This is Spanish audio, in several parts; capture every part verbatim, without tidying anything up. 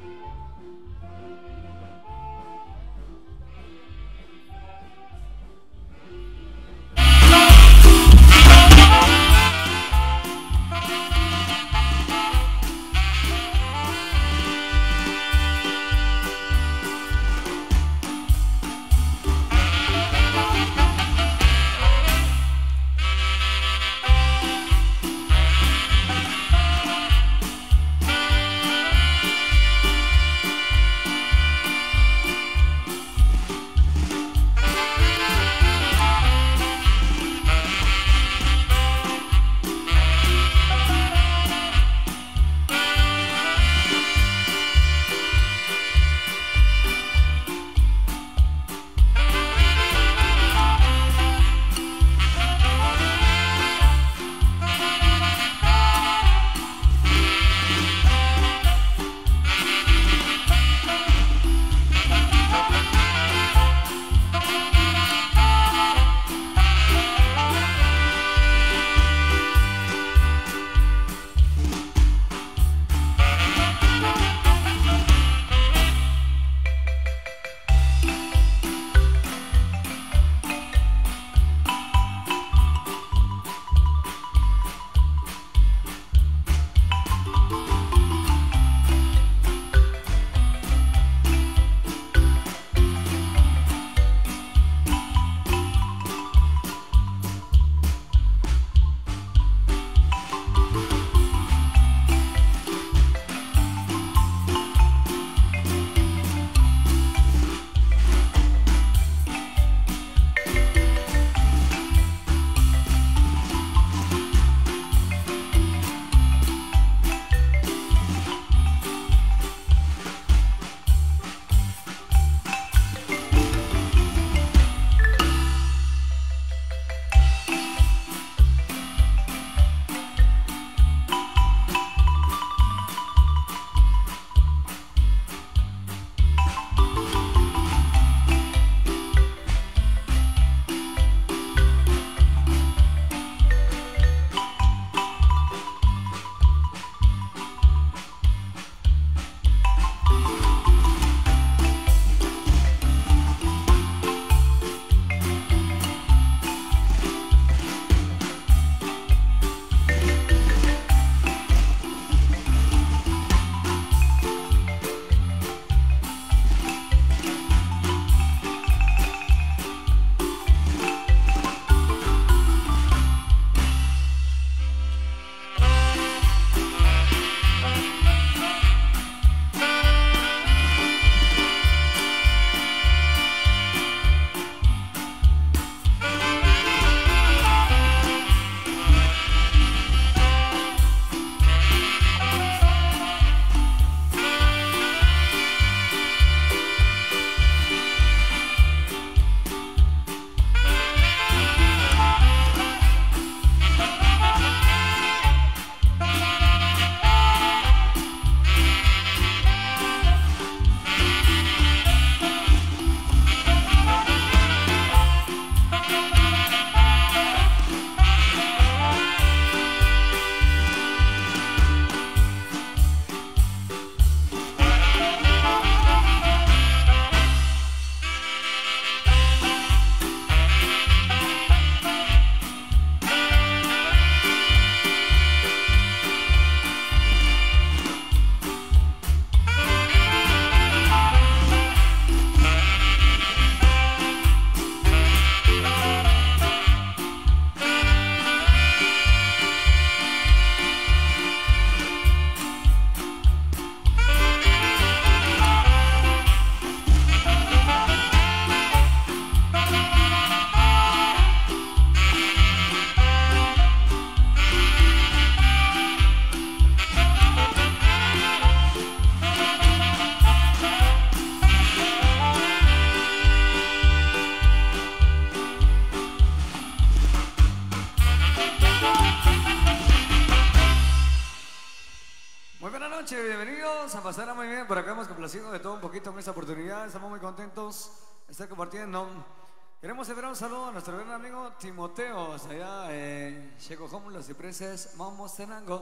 noche, bienvenidos a pasarla muy bien. Por acá hemos complacido de todo un poquito en esta oportunidad. Estamos muy contentos de estar compartiendo. Queremos enviar un saludo a nuestro gran amigo Timoteo, allá en Checo Home, Los Cipreses, Momostenango.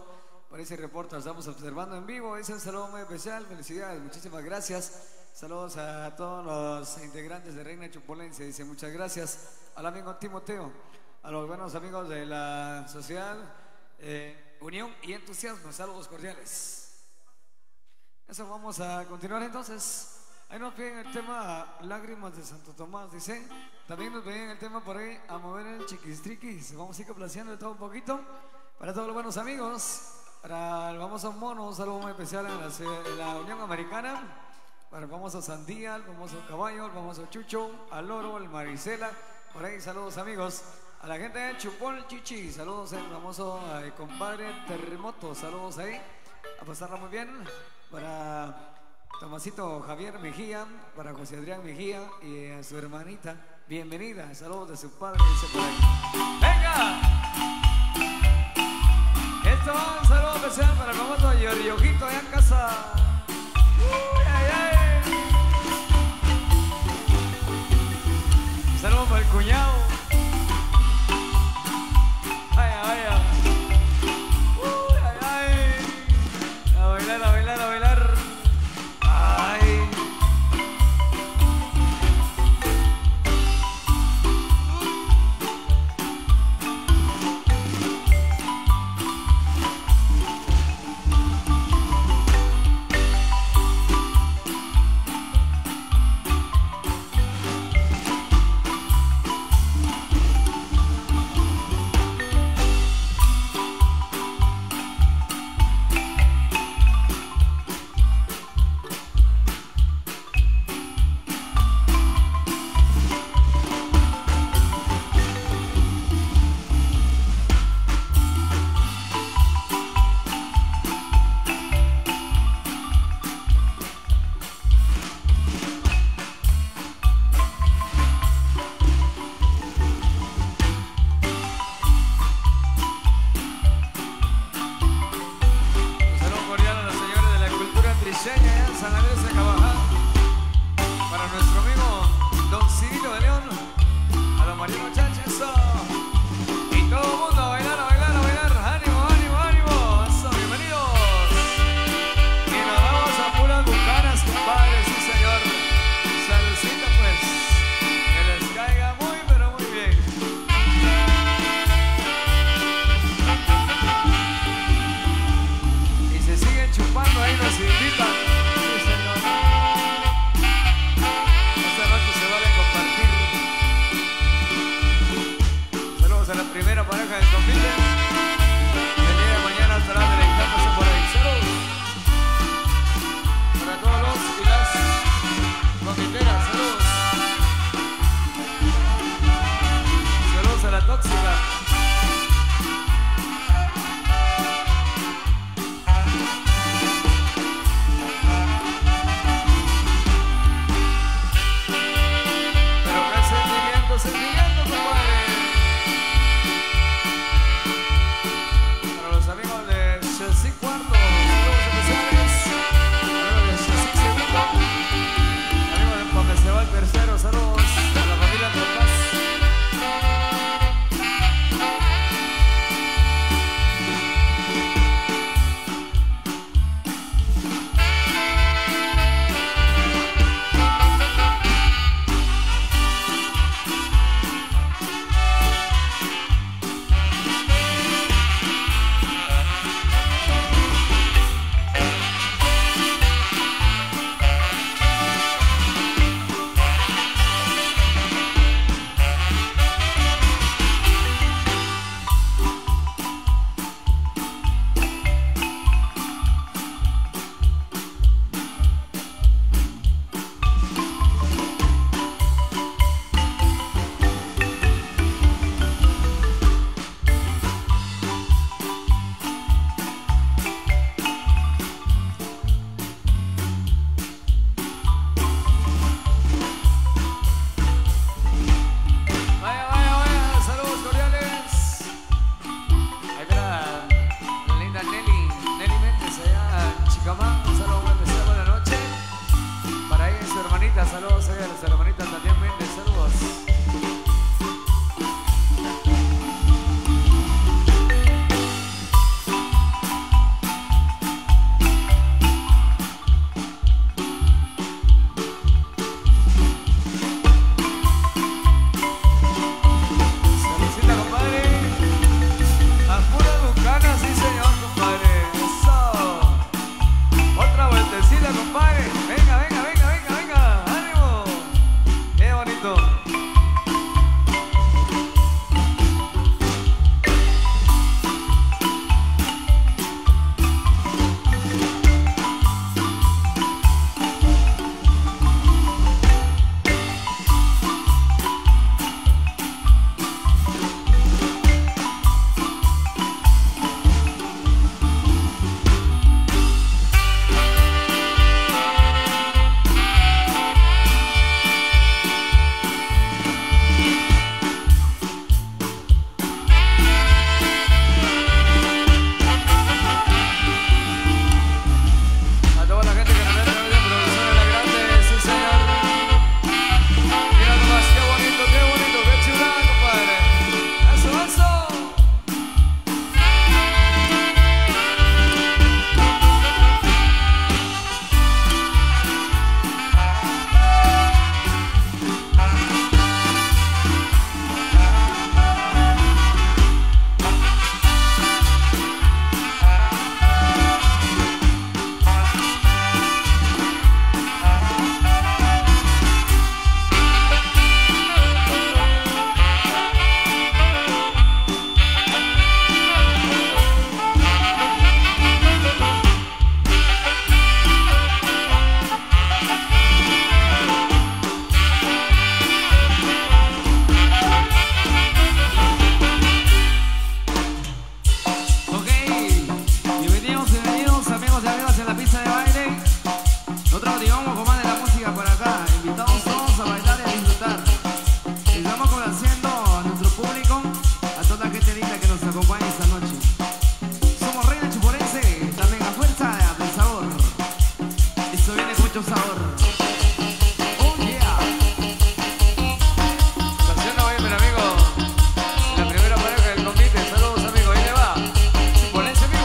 Por ahí se reporta, estamos observando en vivo. Ese es un saludo muy especial, felicidades, muchísimas gracias. Saludos a todos los integrantes de Reina Chupolense, dice muchas gracias. Al amigo Timoteo, a los buenos amigos de la sociedad eh, Unión y Entusiasmo, saludos cordiales. Eso, vamos a continuar entonces. Ahí nos piden el tema Lágrimas de Santo Tomás, dice. También nos piden el tema por ahí A Mover el Chiquistriquis. Vamos a ir complaciendo de todo un poquito. Para todos los buenos amigos, para el famoso Mono, un saludo muy especial en la, en la Unión Americana. Para el famoso Sandía, el famoso Caballo, el famoso Chucho, al Loro, el Maricela. Por ahí, saludos amigos. A la gente de Chupol Chichi, saludos al famoso eh, compadre Terremoto, saludos ahí. A pasarla muy bien. Para Tomasito Javier Mejía, para José Adrián Mejía y a su hermanita, bienvenida, saludos de su padre, dice por ahí. ¡Venga! Esto va un saludo especial para el famoso Yoriojito allá en casa. ¡Uy, ay, ay! Saludos para el cuñado. ¡Vaya, vaya! ¡Uy, ay, ay! A bailar, a bailar, a bailar. Sí, cuarto, saludos especiales. Saludos de mucho sabor. Oh yeah. Estaciona hoy, mi amigo. La primera pareja del convite. Saludos, amigo. Ahí le va. Chupolense, amigo.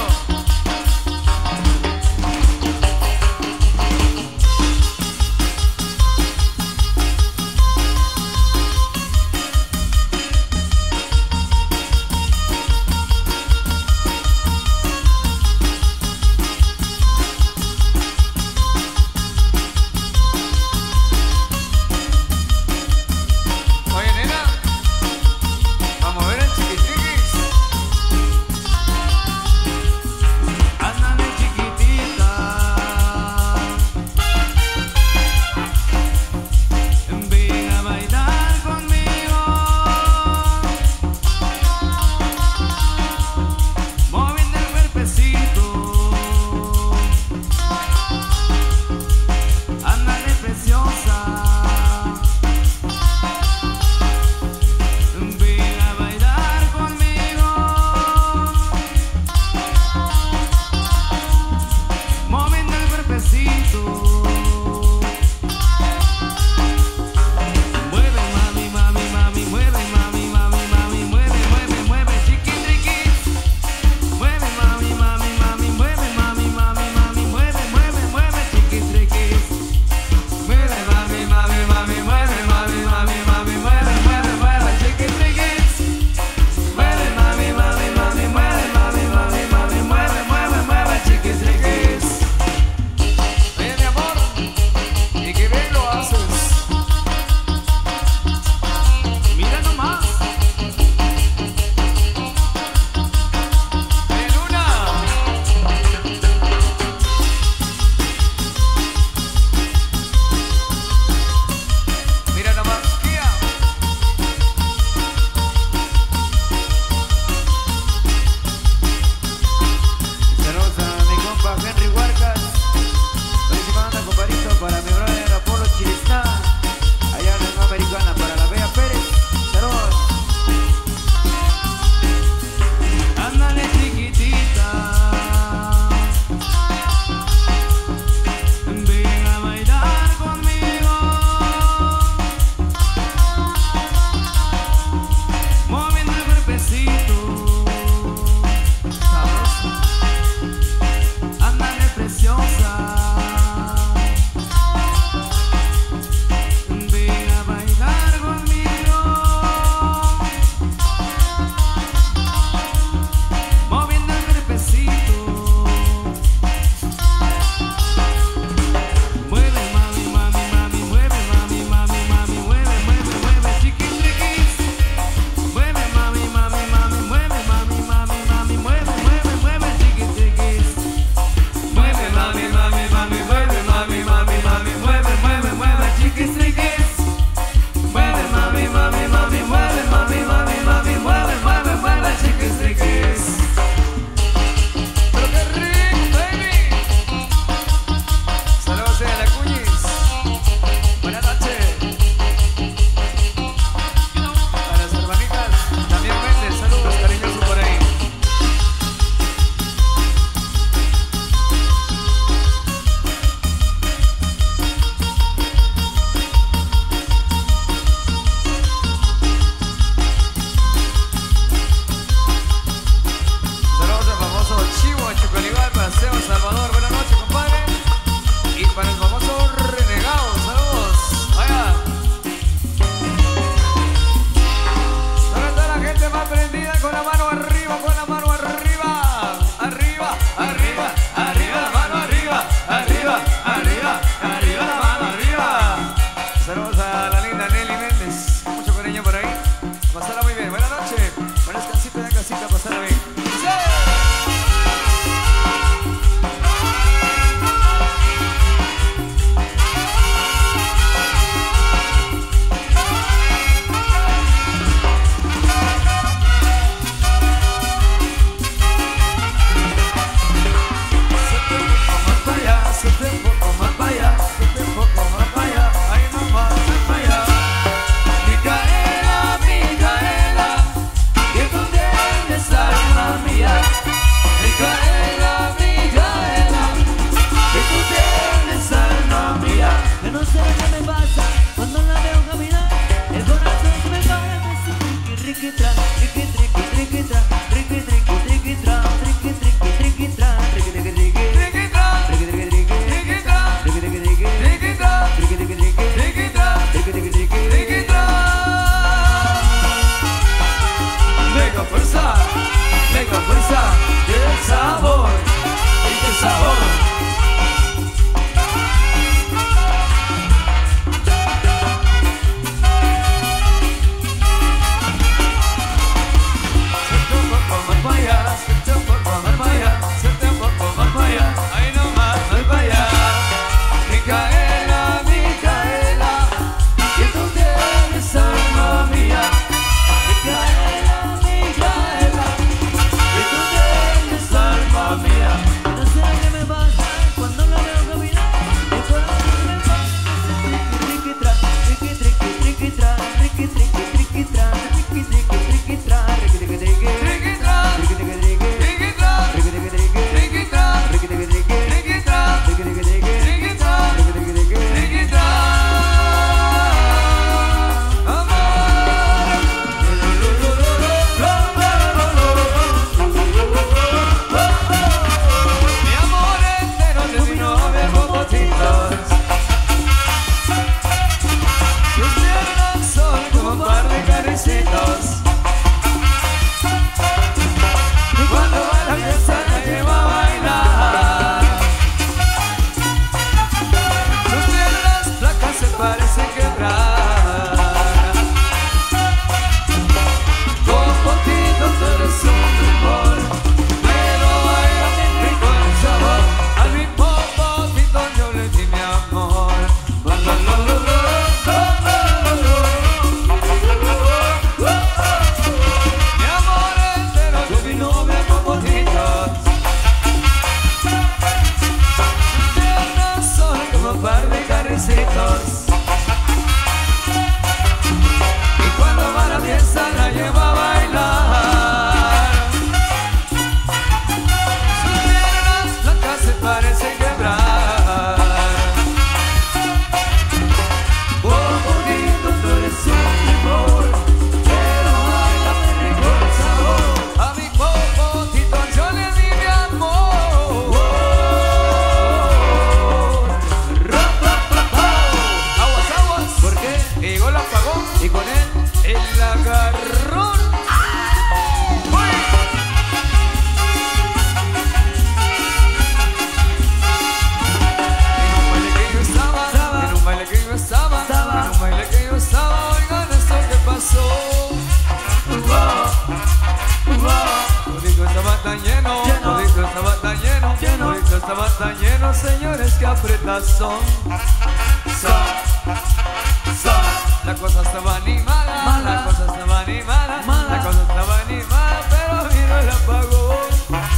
ves que aprietas son, son, son. La cosa estaba animada, Mala. la cosa estaba animada, Mala. la cosa estaba animada, pero vino el apagón.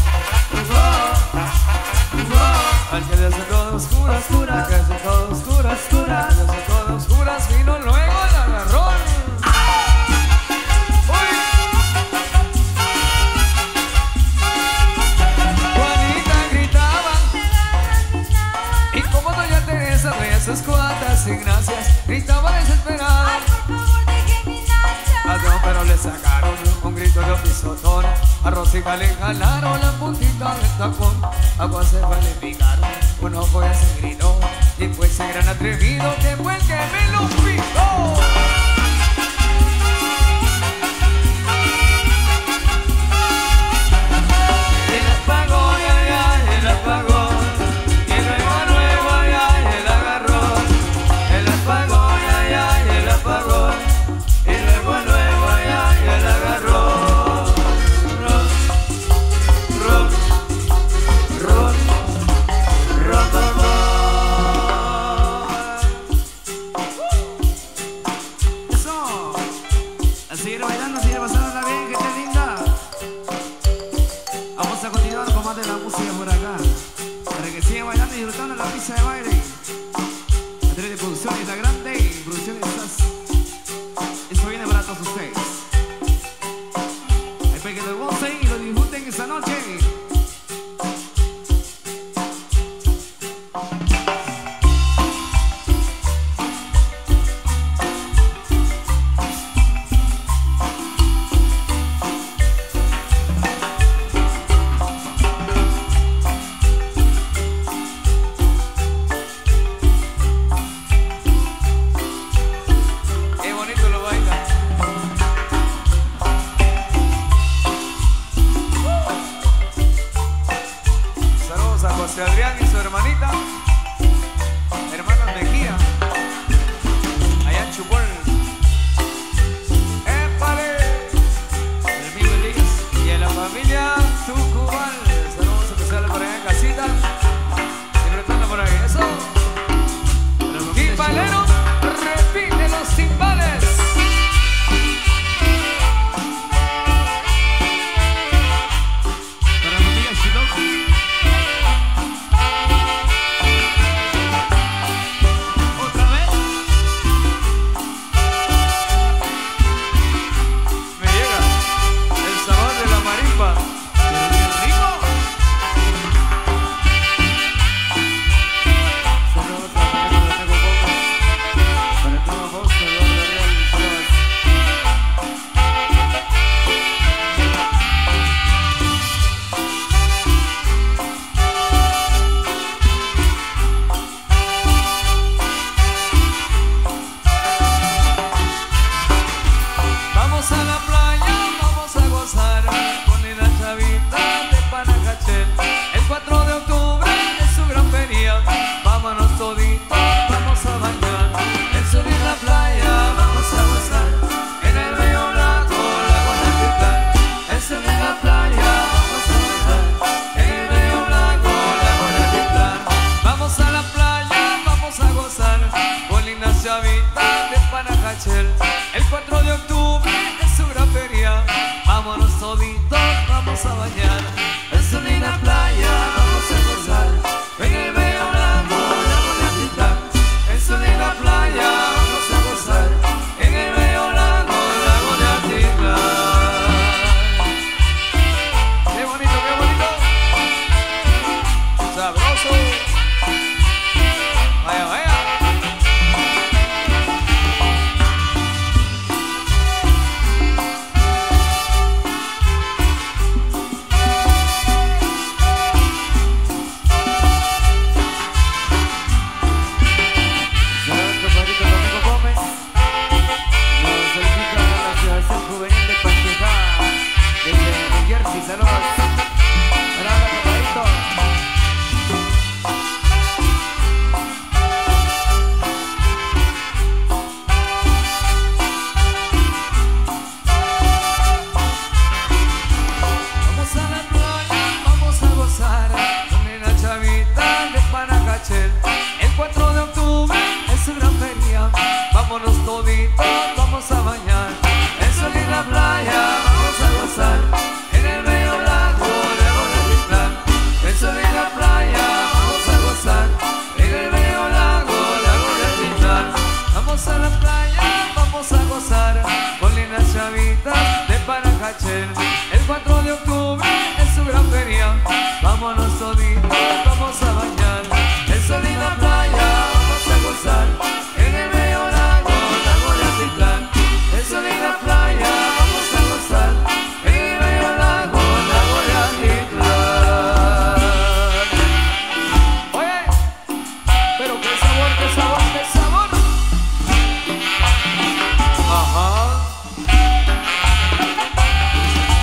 Al que le hace todo oscuras, Oscuras. al que hace todo oscuras, Oscuras. al que hace todo oscuras, vino luego el agarrón. Uy. Juanita gritaba, y como doña Teresa veía sus cuantas ignacias, gritaba desesperada. Ay, por favor, deje mi nacha. Ladrón, pero le sacaron un grito de pisotón. A Rosica le jalaron la puntita del tacón. Agua se fue, le picaron, un ojo ya se gritó. Y fue ese gran atrevido que fue el que me lo picó. El apagón, ay, ay, el apagón. Y luego, luego, ay, ay, el agarrón. El apagón, ay, ay, el apagón. Y luego, luego, ay, ay, el agarrón. Ron, ron, ron, ron, ron, ron. Eso. A seguir bailando, a seguir pasándola bien, gente linda. Vamos a continuar con más de la música por acá. Para que sigan bailando y disfrutando la pista de baile. A través de Producciones La Grande, Producciones S A S. Eso viene para todos ustedes. Espero que lo gocen y lo disfruten esta noche. Qué bonito lo baila. Saludos a José Adrián y su hermanita, hermanos Mejía, allá en Chupol. ¡Épale! El amigo Elías y a la familia Tucubal. Saludos especiales por allá en casita. Siempre están por ahí. Eso. Timbalero, repite los timbales. Para la familia Shiloh. Otra vez. Me llega el sabor de la marimba. Pero qué rico. Saludos a la familia de Tego Boca. Para el primo Fausto, Eduardo Real, saludos. Vamos a la playa, vamos a gozar con la chavita de Panajachel. El cuatro de octubre es su gran feria. Vámonos toditos, vamos a bañar. En subir la playa, vamos a gozar. En el río Blanco, lago Natitlán. En subir la playa, vamos a gozar. En el río Blanco, lago Natitlán. Vamos a la playa, vamos a gozar con lindas chavitas de Panajachel. El cuatro de octubre es su gran feria. Vámonos toditos, vamos a bañar. En su linda playa vamos a gozar. En el río Blanco, lago Natitlán. En su linda playa vamos a gozar. En el río Blanco, lago Natitlán. Qué bonito, qué bonito. Sabroso. Vaya, vaya. hacer el cuatro de octubre en su gran feria. Vámonos toditos, vamos a bañar en su linda playa, vamos a gozar en el medio lago, lago de Atitlán. En su linda playa, vamos a gozar en el medio lago, lago de Atitlán. Oye, pero qué sabor, qué sabor, qué sabor. Ajá.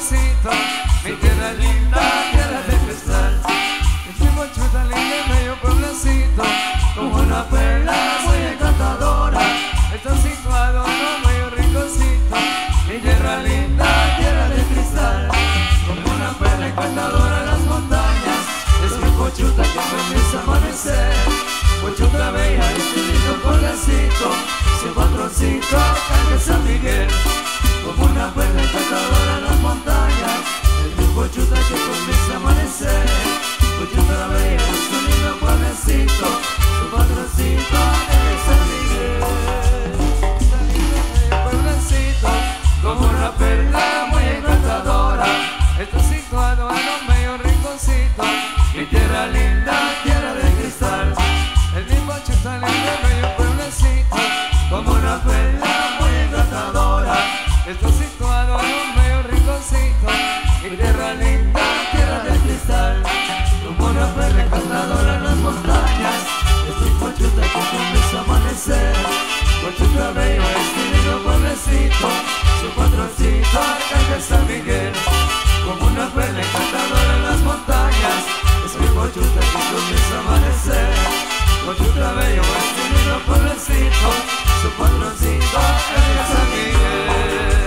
pueblecito, mi tierra linda, tierra de cristal. Mi pochuta linda, bello pueblecito, como una perla muy encantadora. Está situado en un medio rinconcito, mi tierra linda, tierra de cristal. Como una perla encantadora en las montañas, es mi pochuta que comienza a amanecer. Pochuta bella, este lindo pueblecito, su patroncito, calle San Miguel. Como una perla encantadora en las montañas, es mi pochuta que comienza a amanecer. Pochuta bella, este lindo pueblecito, su patroncito, calle San Miguel. Pueblecito, como una perla muy encantadora, está situado en un medio rinconcito, mi tierra linda, tierra de cristal. El mismo Pochuta lindo, bello pueblecito, como una perla muy encantadora, está situado en un medio rinconcito, mi tierra linda, tierra de cristal. Como una perla encantadora en las montañas, es mi Pochuta que comienza a amanecer. Pochuta bello, este lindo pueblecito, su patroncito, calle San Miguel. Como una perla encantadora en las montañas, es mi Pochuta que comienza a amanecer. Pochuta bello, este lindo pueblecito, su patroncito, calle San Miguel.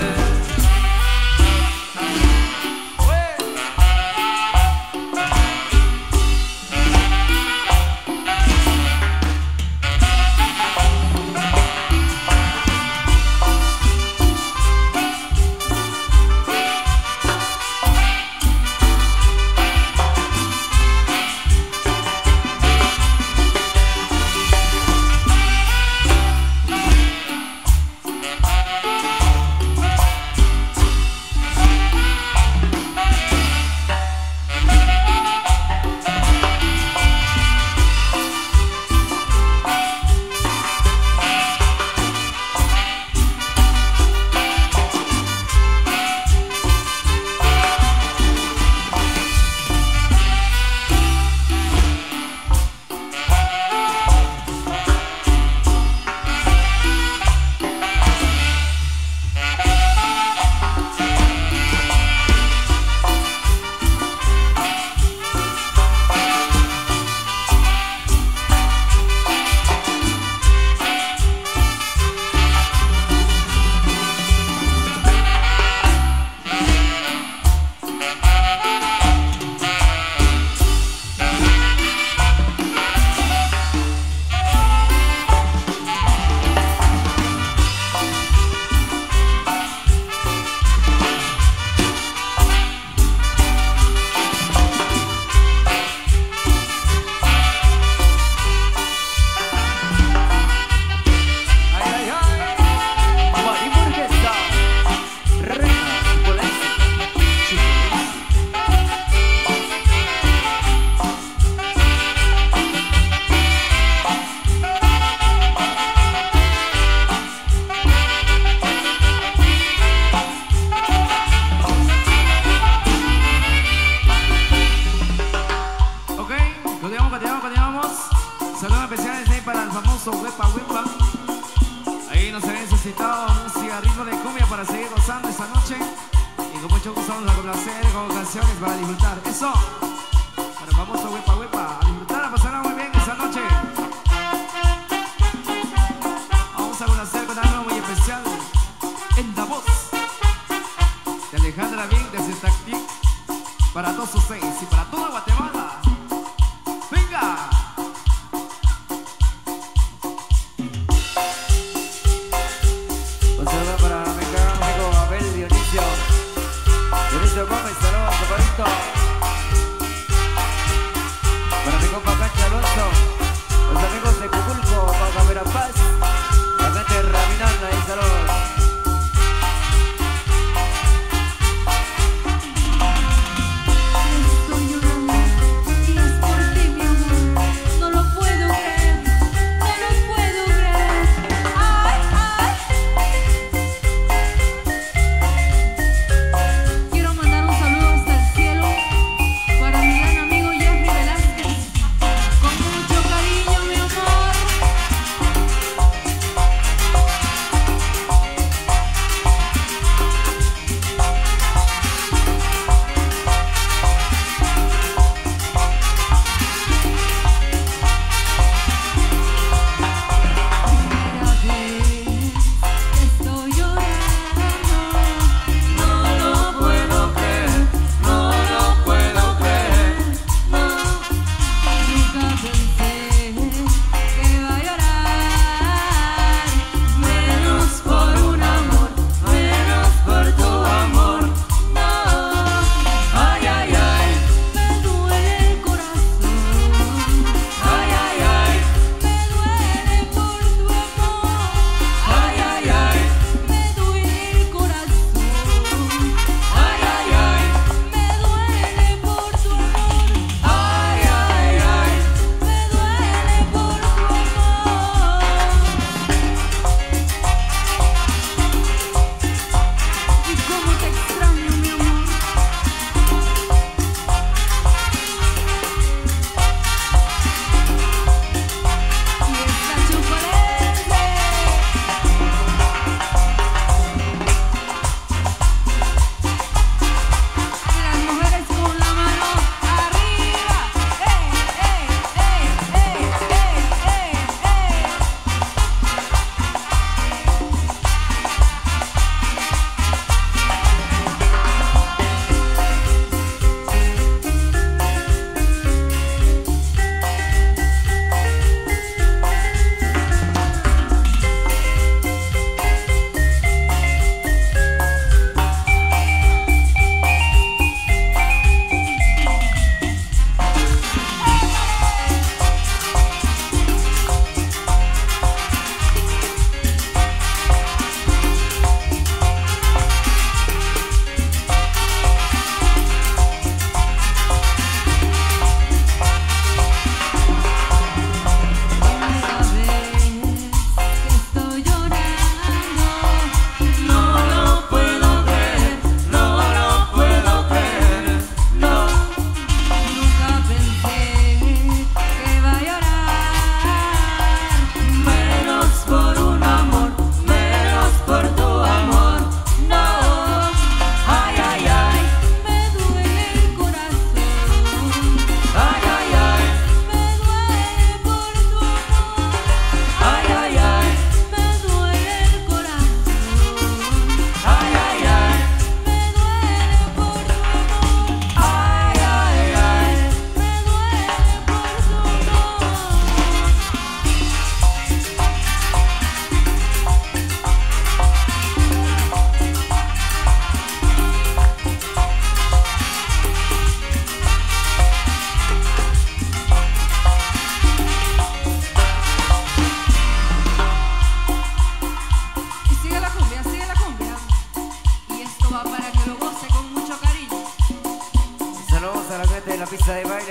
Estoy llorando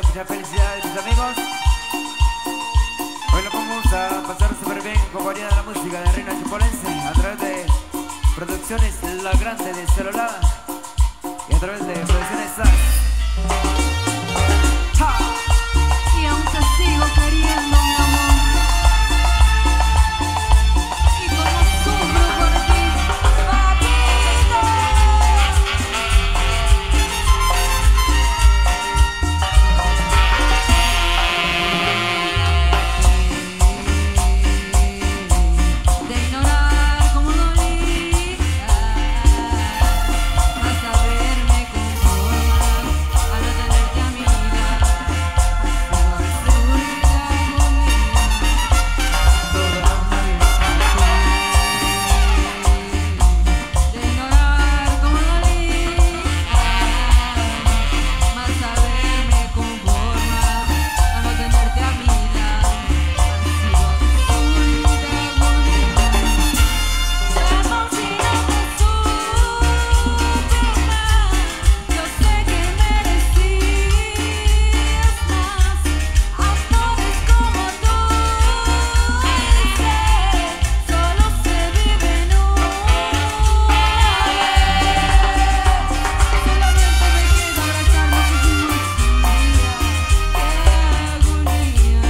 muchas felicidades mis amigos. Hoy lo vamos a pasar súper bien en compañía de la música de Reina Chupolense a través de Producciones La Grande de Celular y a través de Producciones S A S. Y aún te sigo queriendo, mi amor. Y como sufro por ti, papito. De ignorar cómo dolía, a saberme conformar, a no tenerte a mi lado. De ignorar cómo dolía, más saberme conformar, a no tenerte a mi lado. Ha sido absurda agonía. Como si no te supe amar, yo sé que merecías más amores como tú. Solo se vive en una vez. Solamente me queda abrazar lo que hicimos un día. ¡Qué agonía!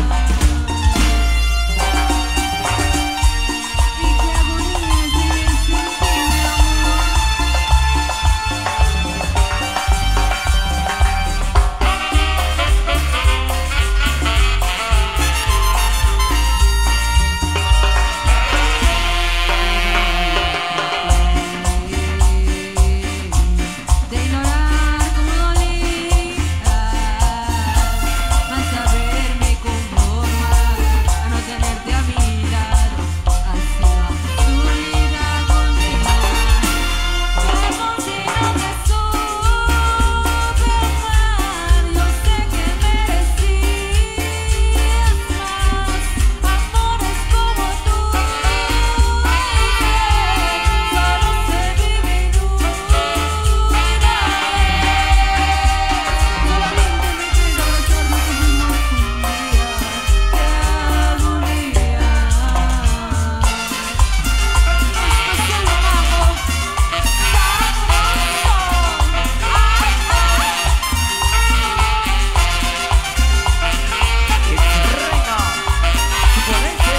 Y qué agonía es vivir sin ti, mi amor. De ignorar cómo dolía, más saberme conformar, a no tenerte a mi lado. Ha sido absurda agonía. Como si no te supe amar, yo sé que merecías más amores como tú. Solo se vive en una vez. Solamente me queda abrazar lo que fuimos un día. ¡Qué agonía! Esto se lo hago Es Reina Chupolense.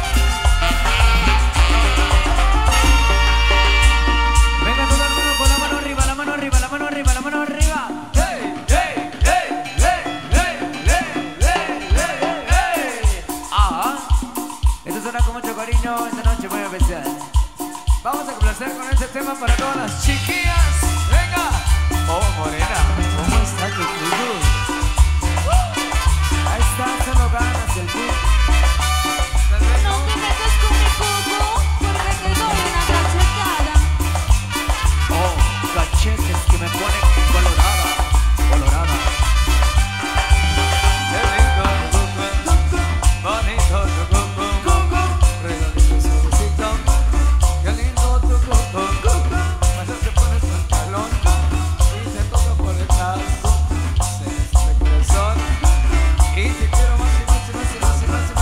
Venga todo el mundo con la mano arriba, la mano arriba, la mano arriba, la mano arriba. ¡Hey, hey, hey, hey, hey, hey, hey, hey, hey! Ah, esto suena con mucho cariño esta noche muy especial. Vamos a complacer con este tema para todas las chiquillas. Venga. Oh, Morena, ¿cómo está tu club? Ahí está, solo ganas el boom. No te metas con mi cuco, porque te doy una cachetada. Oh, cachetes que me ponen colorada, colorada. Qué lindo tu cuerpo, bonito tu cuerpo, redondito y suavecito. Qué lindo tu cuerpo, cuando te pones pantalón y te toca por el lado, se me sale el corazón y te quiero más y más y más y más y más y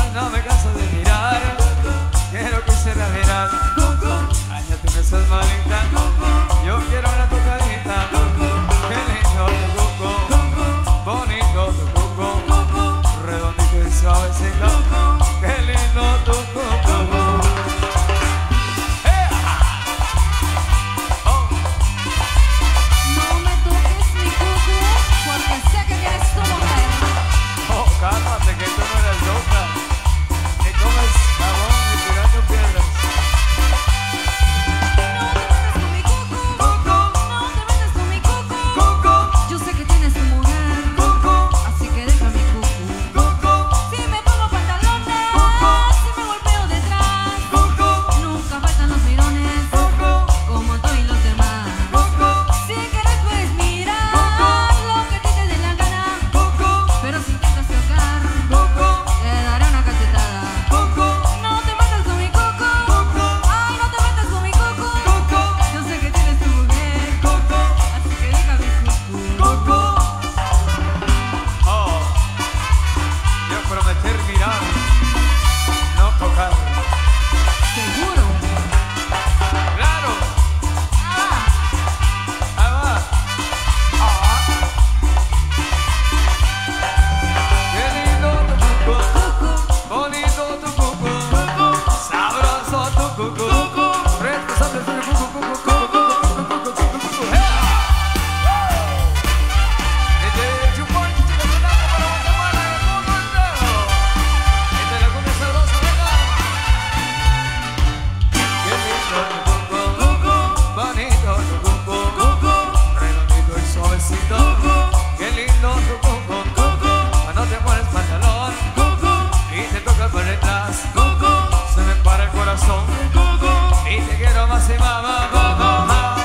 estás, se me para el corazón y te quiero más y más, más, más, más, más.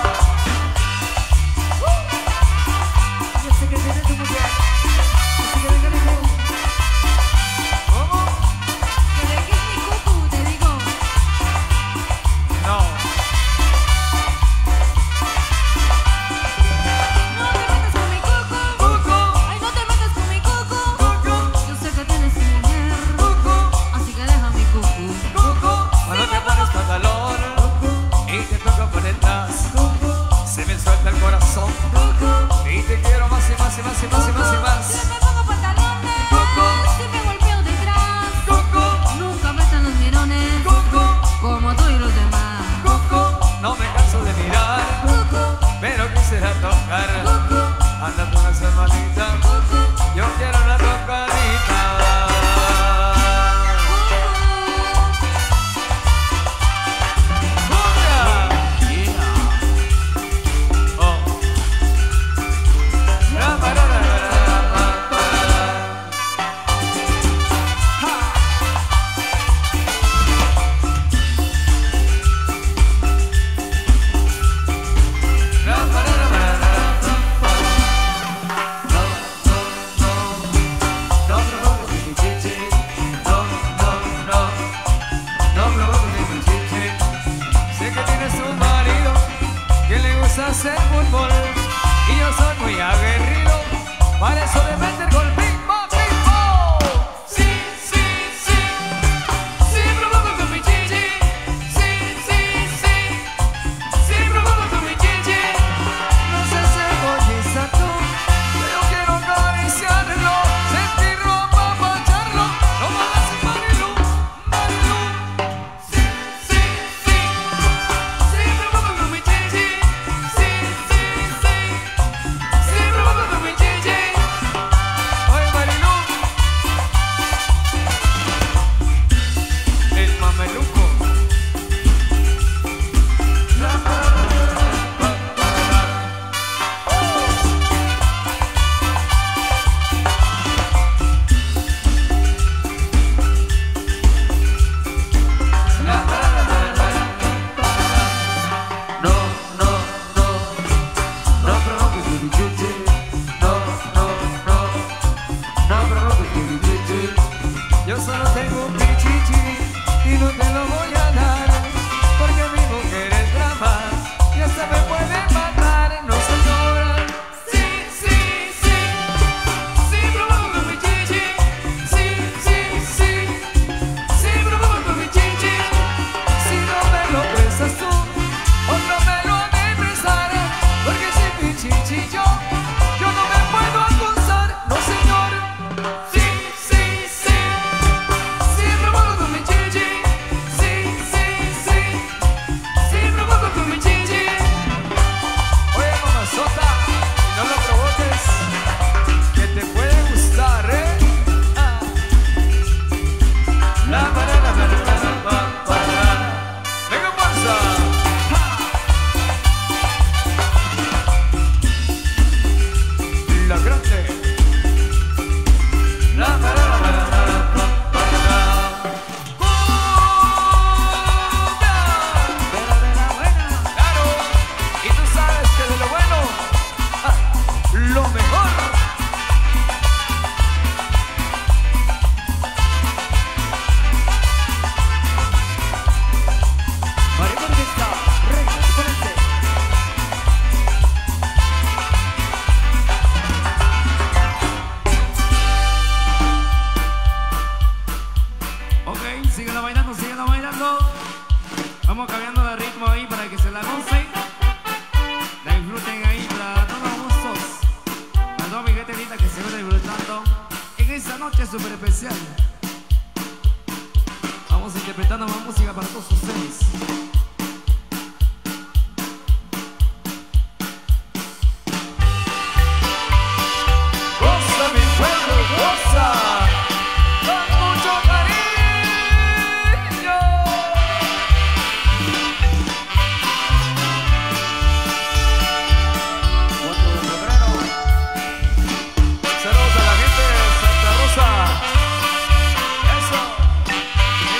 Yo sé que tienes tu mujer, así que venga mi cucu. ¿Cómo? Que dejes mi cucu, te digo. No. No te metas con mi cucu. Cucu, Ay, no te metas con mi cucu. cucu, Yo sé que tienes tu mujer, cucu, así que deja mi cucu. cucu. Cuando te pones pantalón y te toca por detrás, se me suelta el corazón y te quiero más y más y más y más y más y Si más. me pongo pantalones, si me golpeo detrás, Cucu, nunca metan los mirones cucu, como tú y los demás. cucu. No me canso de mirar, pero quisiera tocar. Anda con esa hermanita, yo quiero una tocadita. Hacer fútbol y yo soy muy aguerrido, para eso de meter gol, ping pong, ping pong. Sí, sí, sí, sí, provoco con mi chichi. Sí, sí, sí, sí, provoco con mi chichi. No sé si egoísta tú, pero quiero acariciarlo, sentirlo, apapacharlo. No me hagas Marilu, Marilu. Sí, sí, sí, sí, provoco con mi chichi. Oye, Marilu, el mameluco. No, no, no, no provoques mi chichi. No, no, no, no provoques mi chichi. Yo solo tengo un pichichi y no te lo voy a dar, porque mi mujer es brava y hasta me puede matar. No señora. Sí, sí, sí, sí provoco mi chichi. Sí, sí, sí, sí provoco mi chichi. Si no me lo prestas tú, otro me lo ha de prestar, porque sin mi chichi yo, yo no me puedo acusar. No señor. Sí, sí, sí, sí provoco con mi chichi. Sí, sí, sí, sí provoco con mi chichi. Oye, mamazota, no lo provoques, que te puede gustar, ¿eh? Ah. La, la, la, la, la, la, la, la, la. Venga, fuerza. La grande. La, la, la, la, la, la, la, la. Cumbia. De la de la buena. Claro. Y tú sabes que de lo bueno, ah, lo mejor. Marico Orquesta, Reina Chupolense. Ok, síguelo bailando, síguelo bailando. Vamos cambiando de ritmo ahí para que se la gocen. La disfruten ahí para todos los gustos. Para toda mi gente linda que se ve disfrutando en esta noche súper especial. Vamos interpretando más música para todos ustedes. Goza mi pueblo, goza. Con mucho cariño. cuatro de febrero. Saludos a la gente de Santa Rosa. Eso.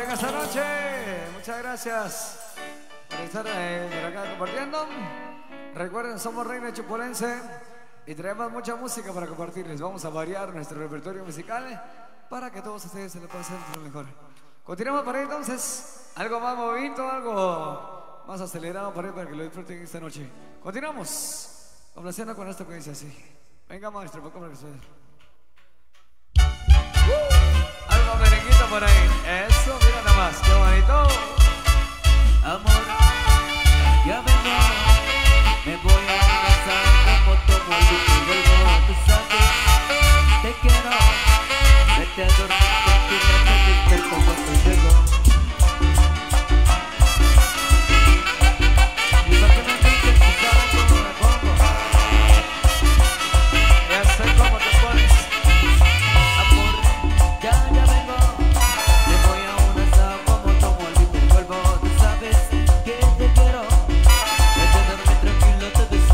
en esta noche. Muchas gracias por estar eh, por acá compartiendo. Recuerden, somos Reina Chupolense y traemos mucha música para compartirles. Vamos a variar nuestro repertorio musical para que todos ustedes se lo pasen lo mejor. Continuamos por ahí entonces. Algo más movido, algo más acelerado por ahí para que lo disfruten esta noche. Continuamos. Complaciendo con esto que dice así. Venga, maestro, para que suene. Algo merenguito por ahí. Eso, mira nada más, qué bonito. Amor, ya vengo, me voy a abrazar como tomo el vuelvo, tú sabes, te quiero, vete a dormir porque no te despierto cuando llego. Y para que me dices, tú sabes cómo me pongo. Ya sé cómo te pones. Amor, ya, ya vengo, me voy a un asado como tomo el vuelvo, tú sabes que te quiero, vete a dormir tranquilo, te deseo.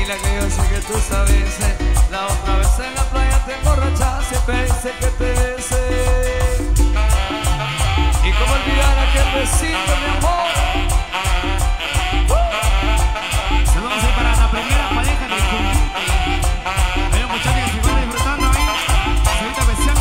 Dile que yo sé que tú sabes. La otra vez en la playa te emborrachaste, pensé que te besé. Y cómo olvidar aquel besito, mi amor. Saludos ahí para la primera pareja del conjunto. Hay un muchacho que se va disfrutando ahí. Señorita especial.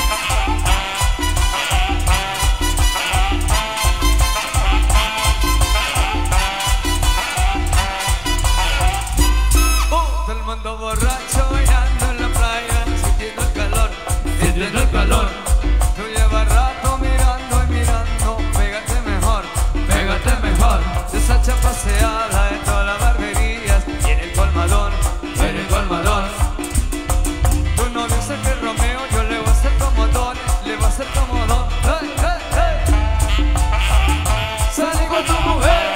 Todo el mundo borracho bailando en la playa, sintiendo el calor, sintiendo el calor. Tú llevas rato mirando y mirando, pégate mejor, pégate mejor. De esa chapaseada de todas las barberías y en el colmadón, en el colmadón. Tu novio es el que Romeo, yo le voy a hacer comodón, le voy a hacer comodón. Hey, hey, hey. Salí con tu mujer.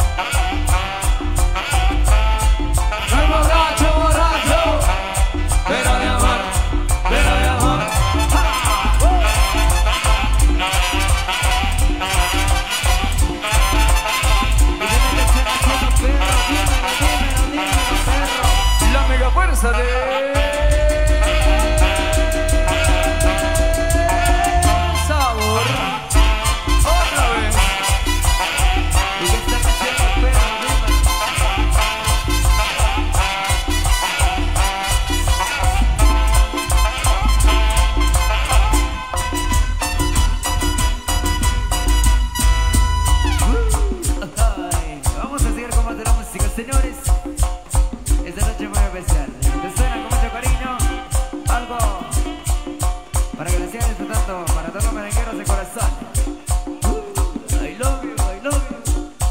Soy borracho, borracho, pero de amor, pero de amor. La mega fuerza de sabor. Otra vez. ¿Y qué están haciendo, perro? Ay, vamos a seguir con más de la música, señores. Esta noche muy especial. Te suena con mucho cariño. Algo para que la sigan disfrutando para todos los merengueros de corazón. Uh, I love you, I love you.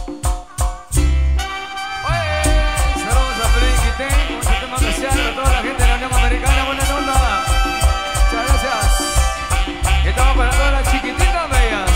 Oye, saludos a Frankie Ten, un sistema especial a toda la gente de la Unión Americana. Buena onda. Muchas gracias. Estamos para todas las chiquititas bellas.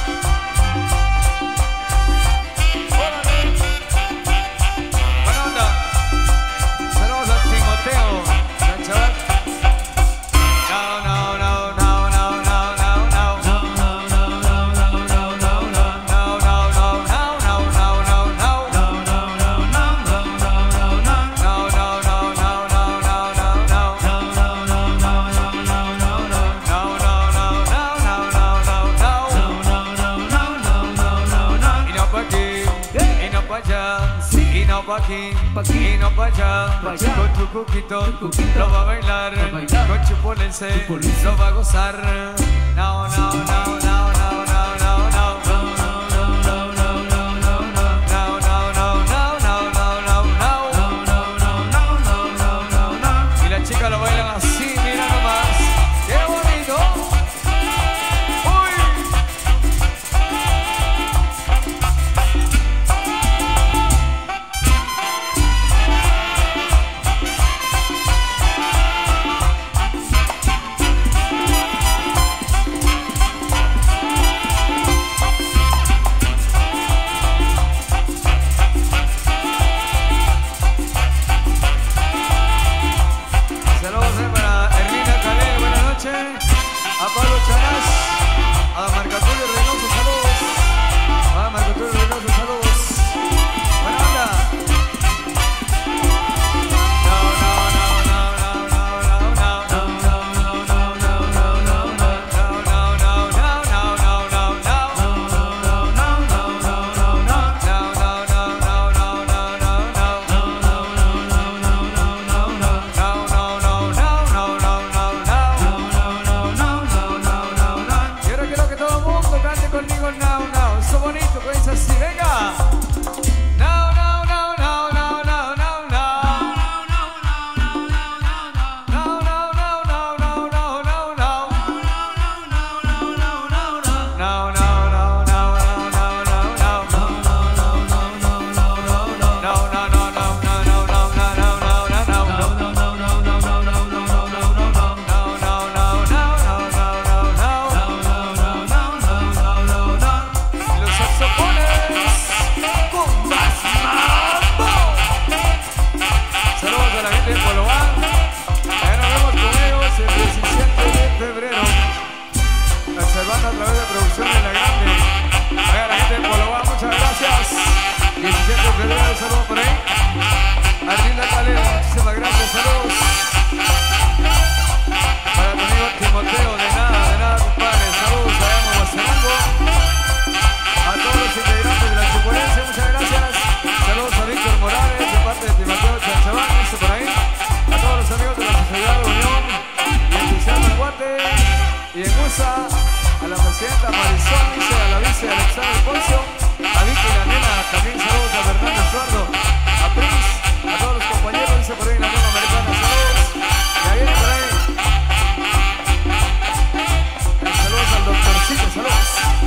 Órale. Buena onda. Saludos a Timoteo, al chaval. No, no, no, no, no, no, no, no. No, no, no, no, no, no, no, no. No, no, no, no, no, no, no, no. No, no, no, no, no, no, no, no. No, no, no, no, no, no, no, no. No, no, no, no, no, no, no, no. No, no, no, no, no, no, no, no. No, no, no, no, no, no, no. Y no pa' aquí, y no pa' allá, y no pa' aquí, y no pa' allá. Pa' allá. Con tu cuquito, Tu cuquito, lo va a bailar, va a bailar. con chupolense, Chupolense. lo va a gozar. No, no, no, no, no, no, no, no. No, no, no, no, no, no, no, no. No, no, no, no, no, no, no, no. No, no, no, no, no, no, no, no. Y las chicas lo bailan así, mira nomás. ¡Qué bonito! ¡Uy! Saludos eh, para Mendoza, a la presidenta Marisol, dice, a la vice Alexander Poncio, a Vicky y la nena, también saludos a Fernando Estuardo, a Prince, a todos los compañeros, dice por ahí la nena americana, saludos, ya viene por ahí. Saludos al doctorcito, saludos.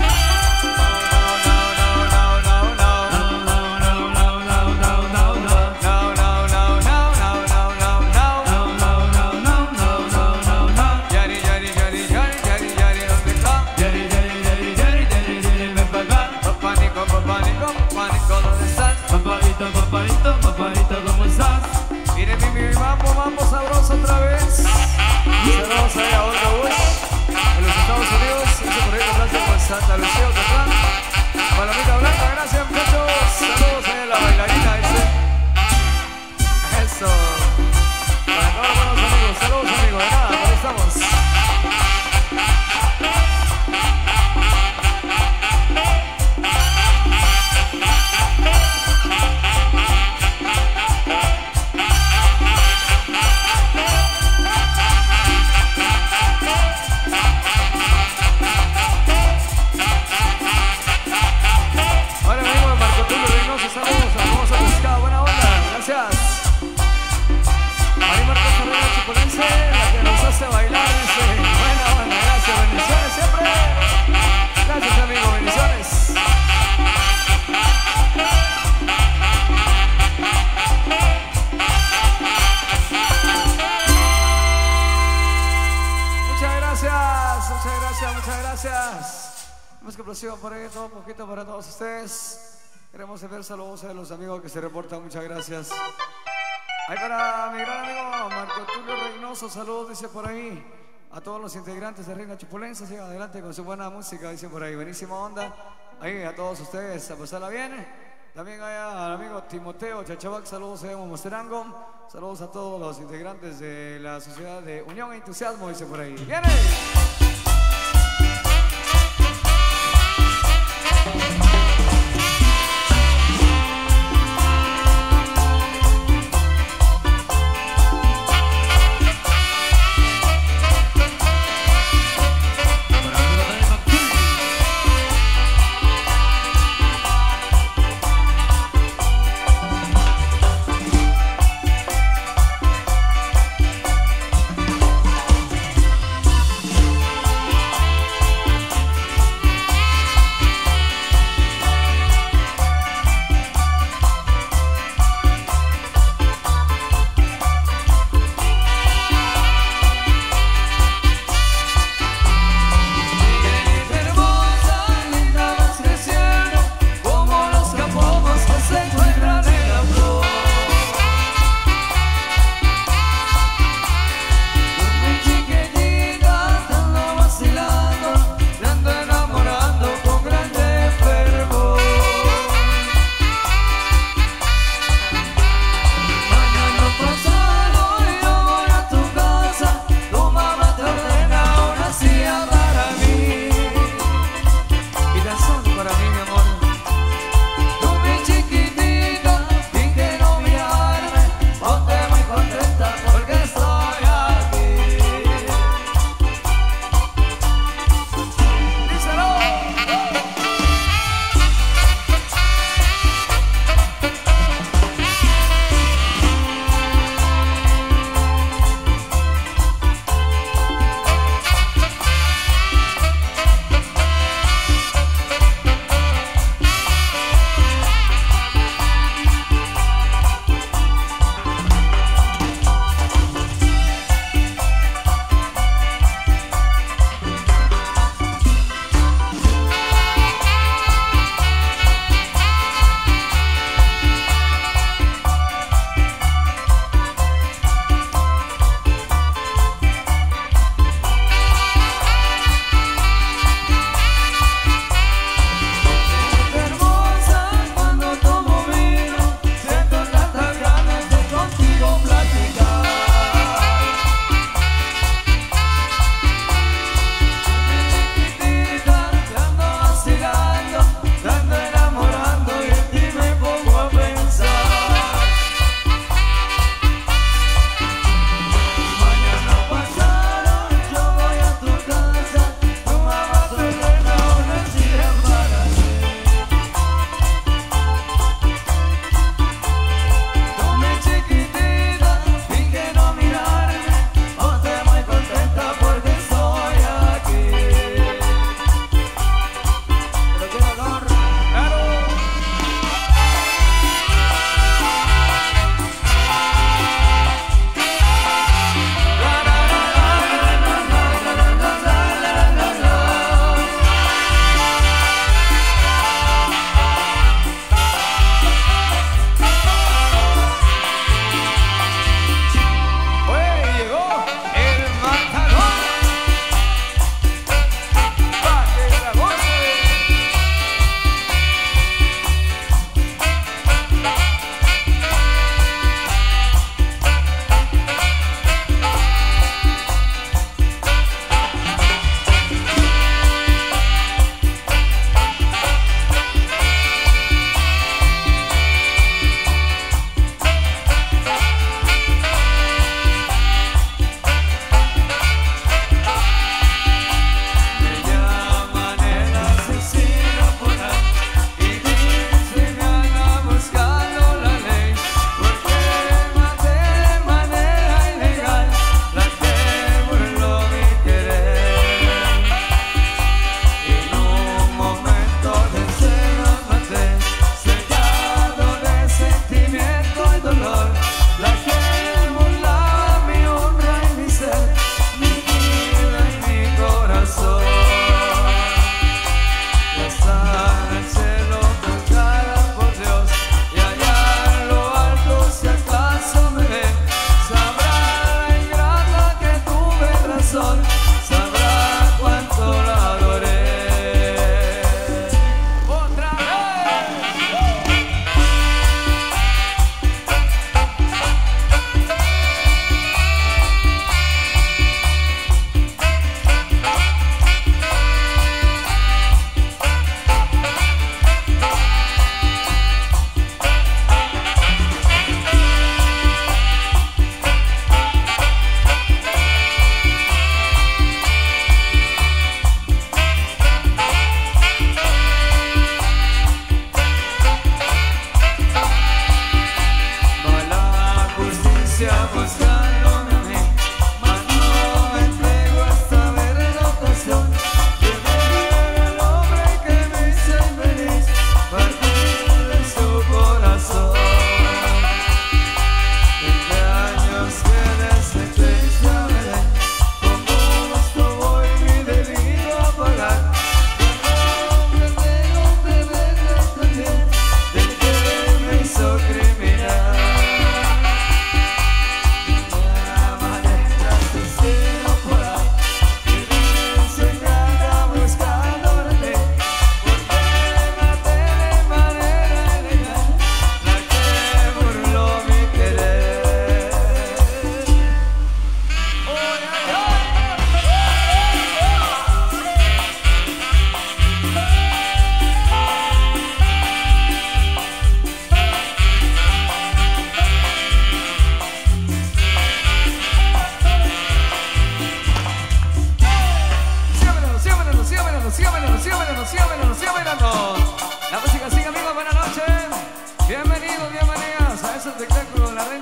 Paparito, paparito, ¿cómo estás? Miren mi, mi, mambo, mambo sabroso otra vez. Saludos ahí a Olga Bush, en los Estados Unidos. Ese por ahí con gracias por Santa Lucía, Ocotlán. Palomita Blanca, gracias muchachos. Saludos ahí a la bailarina, dice. Eso. Para todos los buenos amigos, saludos amigos. De nada, por ahí estamos. Por ahí todo un poquito para todos ustedes. Queremos enviar saludos a los amigos que se reportan, muchas gracias. Ahí para mi gran amigo Marco Tulio Reynoso, saludos, dice por ahí. A todos los integrantes de Reina Chupulense, sigan adelante con su buena música, dice por ahí, buenísima onda. Ahí a todos ustedes, a pasarla bien. También hay al amigo Timoteo Chachabac, saludos a Momosterango. Saludos a todos los integrantes de la Sociedad de Unión e Entusiasmo, dice por ahí. ¡Viene!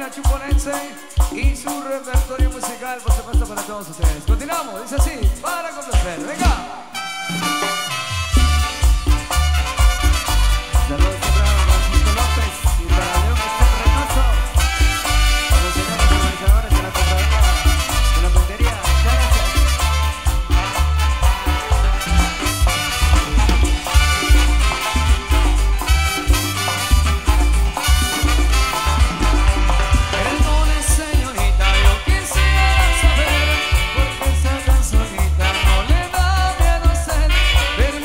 reina chuponense y su repertorio musical, por supuesto, para todos ustedes. Continuamos, dice así, para complacer. Venga. Saludos para Francisco López y para León Esteban Reynoso, a los señores organizadores de la compañía de la puntería. Muchas gracias. Perdone, señorita, yo quisiera saber por qué esa canzonita no le da miedo a usted.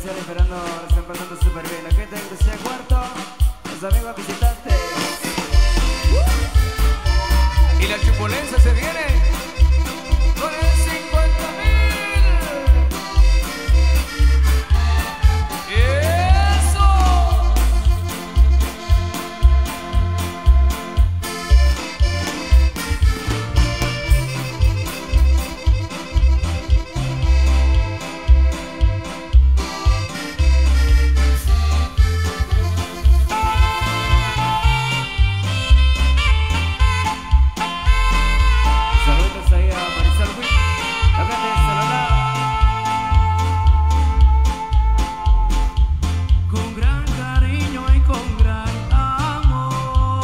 especial esperando, lo están pasando súper bien. La gente de Crucía Cuarto, los amigos visitantes. Y la chupolense se viene con el cincuenta mil. ¡Eso! Saludos ahí a Marisol Witt, la gente de Salolá. Con gran cariño y con gran amor.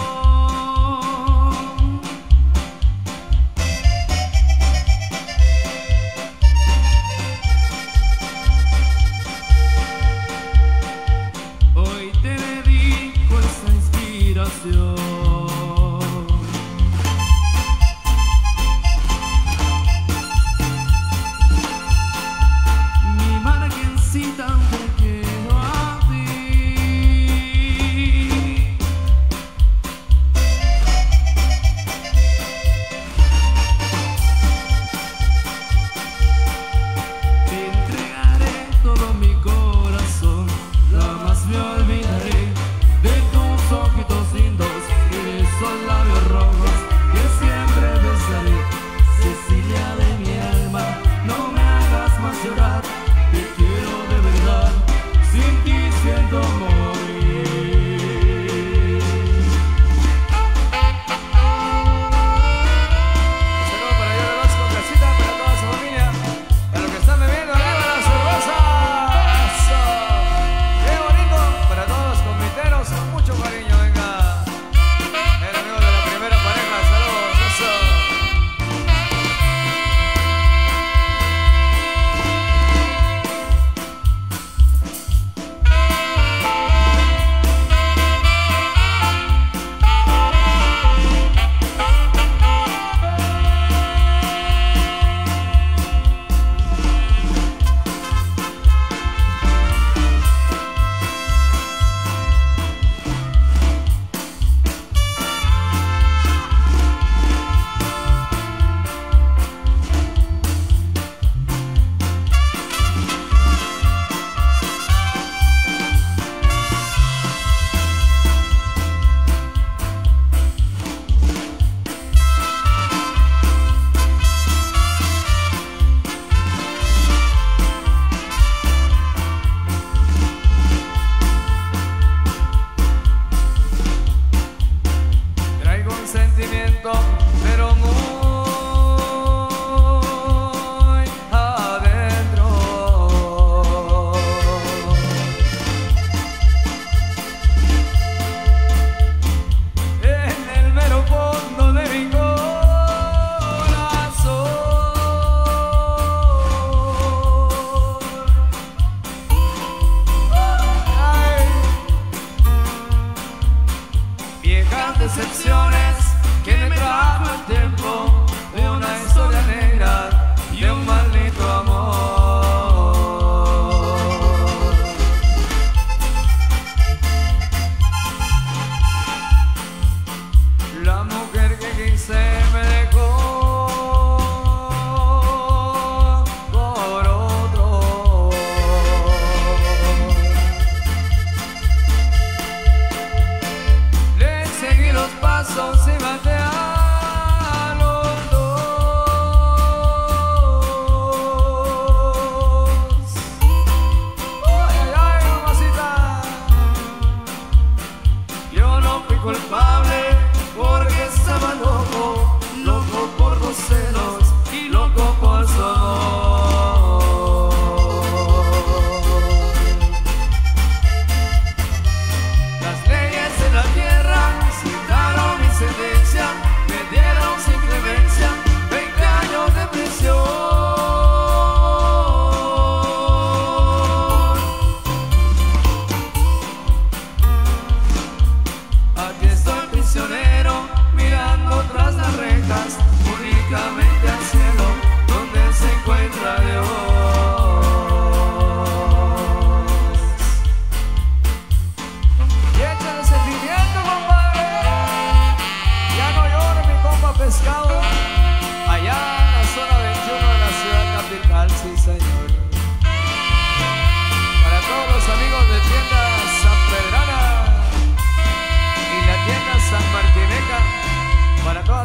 Hoy te dedico esta inspiración. Mi margencita, te quiero a ti. Te entregaré todo mi corazón, jamás me olvidaré de tus ojitos lindos.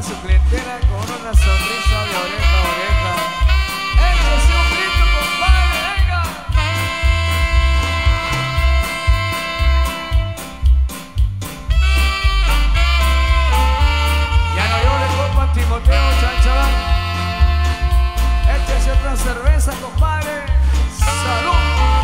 su clientela con una sonrisa de oreja a oreja. ¡Échese un grito, compadre! ¡Venga! Ya no llore, compa Timoteo Chanchabán. Échese otra cerveza, compadre. ¡Salud!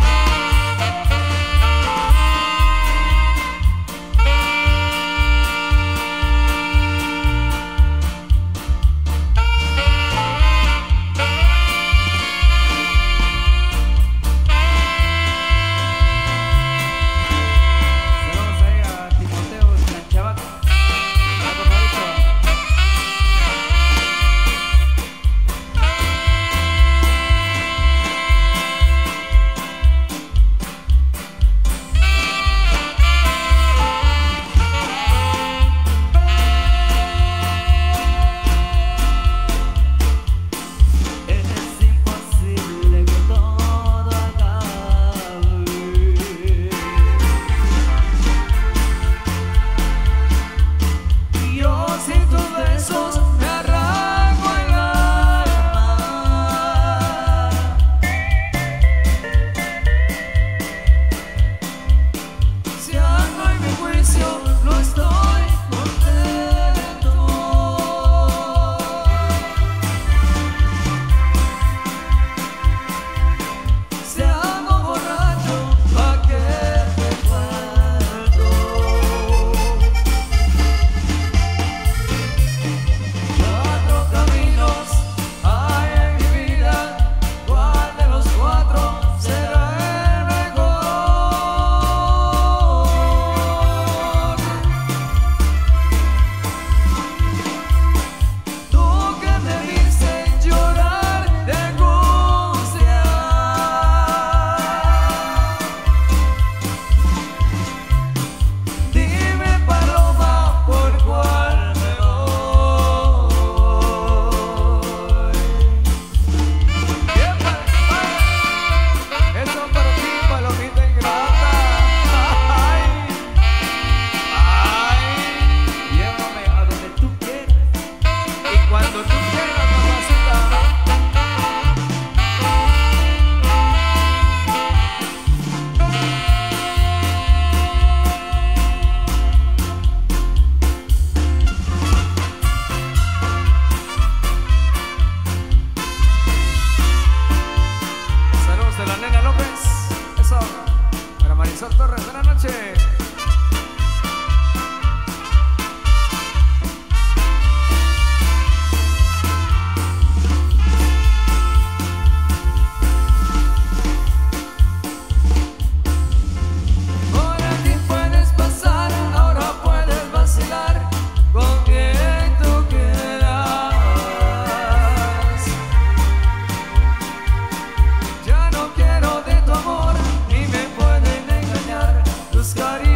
Torres, buenas noches. Cariño.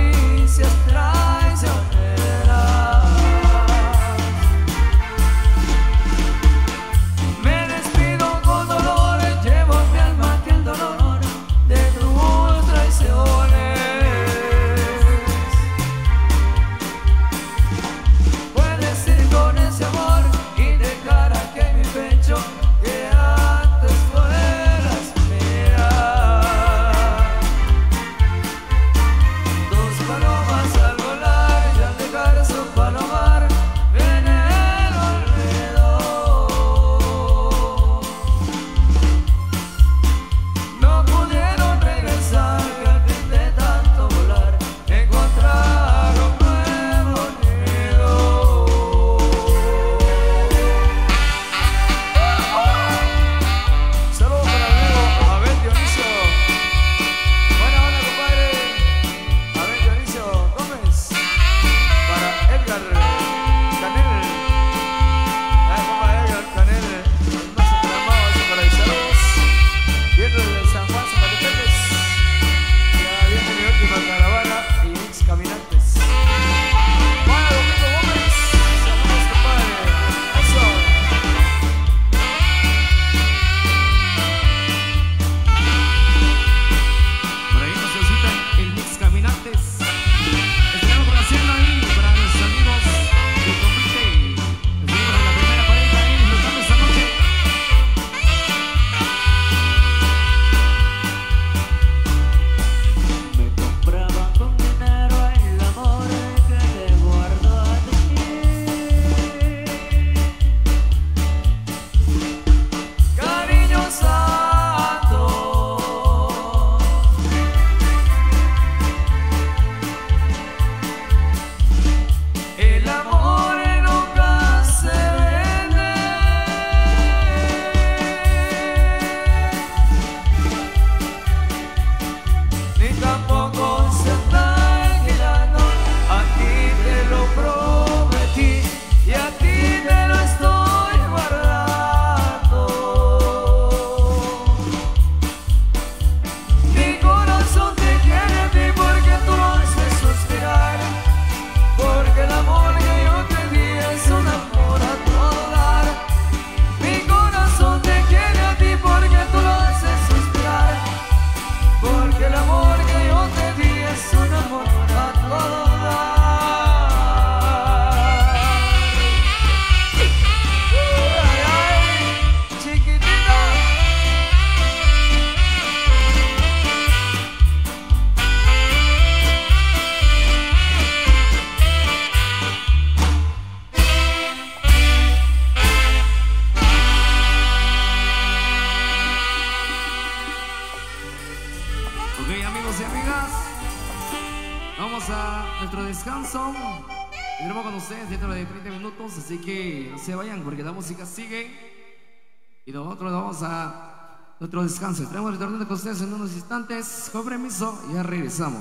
amigos y amigas. Vamos a nuestro descanso. Tendremos con ustedes dentro de treinta minutos, así que no se vayan porque la música sigue. Y nosotros vamos a nuestro descanso. Estaremos retornando con ustedes en unos instantes. Con permiso, ya regresamos.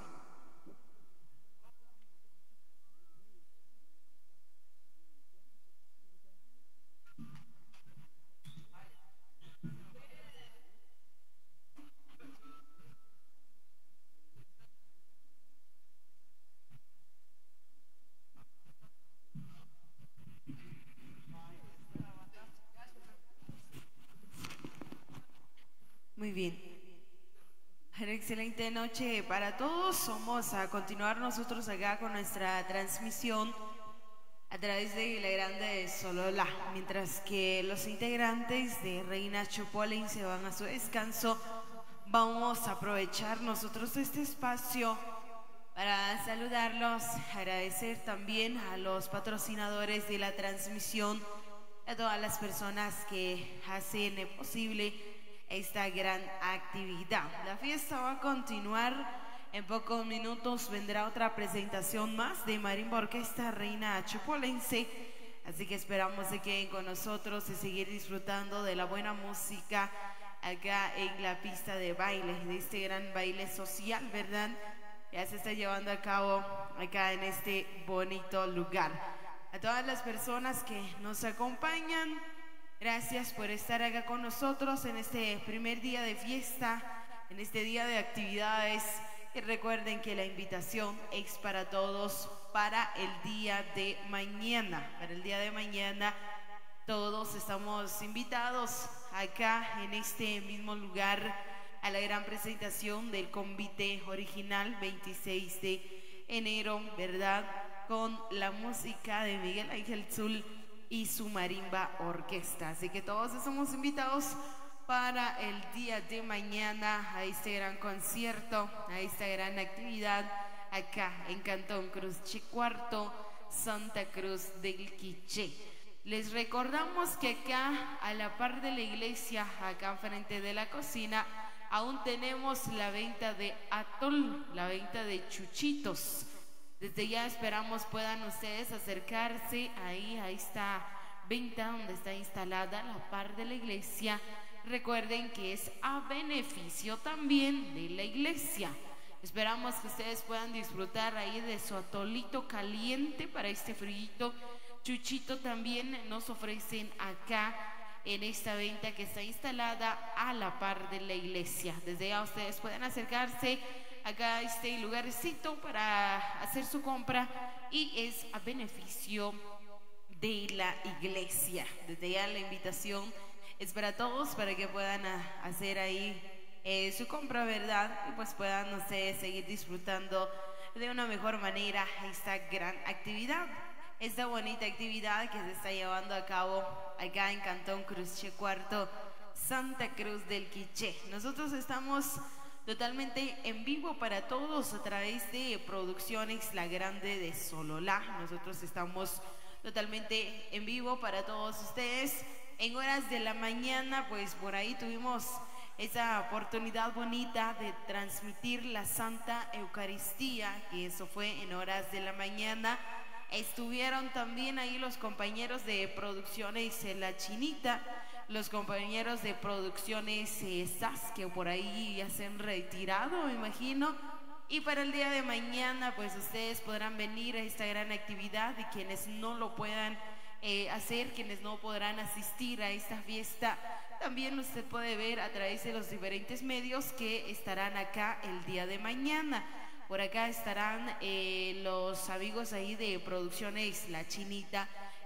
Muy bien. Una excelente noche para todos. Vamos a continuar nosotros acá con nuestra transmisión a través de la grande Solola. Mientras que los integrantes de Reina Chupolín se van a su descanso, vamos a aprovechar nosotros este espacio para saludarlos, agradecer también a los patrocinadores de la transmisión, a todas las personas que hacen posible esta gran actividad. La fiesta va a continuar. En pocos minutos vendrá otra presentación más de Marimba Orquesta Reina Chupolense. Así que esperamos se queden con nosotros y seguir disfrutando de la buena música acá en la pista de baile, de este gran baile social, ¿verdad? Ya se está llevando a cabo acá en este bonito lugar. A todas las personas que nos acompañan, gracias por estar acá con nosotros en este primer día de fiesta, en este día de actividades. Y recuerden que la invitación es para todos para el día de mañana. Para el día de mañana todos estamos invitados acá en este mismo lugar a la gran presentación del convite original veintiséis de enero, ¿verdad? Con la música de Miguel Ángel Zul y su Marimba Orquesta. Así que todos estamos invitados para el día de mañana a este gran concierto, a esta gran actividad acá en Cantón Cruz Chicuarto, Santa Cruz del Quiché. Les recordamos que acá a la par de la iglesia, acá enfrente de la cocina, aún tenemos la venta de atol, la venta de chuchitos. Desde ya esperamos puedan ustedes acercarse ahí a esta venta donde está instalada la par de la iglesia. Recuerden que es a beneficio también de la iglesia. Esperamos que ustedes puedan disfrutar ahí de su atolito caliente para este frío. Chuchito también nos ofrecen acá en esta venta que está instalada a la par de la iglesia. Desde ya ustedes pueden acercarse acá a este lugarcito para hacer su compra y es a beneficio de la iglesia. Desde ya la invitación es para todos para que puedan a, hacer ahí eh, su compra, ¿verdad? Y pues puedan ustedes seguir disfrutando de una mejor manera esta gran actividad, esta bonita actividad que se está llevando a cabo acá en Cantón Cruz Chicuarto, Santa Cruz del Quiché. Nosotros estamos totalmente en vivo para todos a través de Producciones La Grande de Solola. Nosotros estamos totalmente en vivo para todos ustedes. En horas de la mañana, pues por ahí tuvimos esa oportunidad bonita de transmitir la Santa Eucaristía, que eso fue en horas de la mañana. Estuvieron también ahí los compañeros de Producciones La Chinita, los compañeros de Producciones eh, S A S, que por ahí ya se han retirado, me imagino. Y para el día de mañana, pues ustedes podrán venir a esta gran actividad y quienes no lo puedan eh, hacer, quienes no podrán asistir a esta fiesta, también usted puede ver a través de los diferentes medios que estarán acá el día de mañana. Por acá estarán eh, los amigos ahí de Producciones La Chinita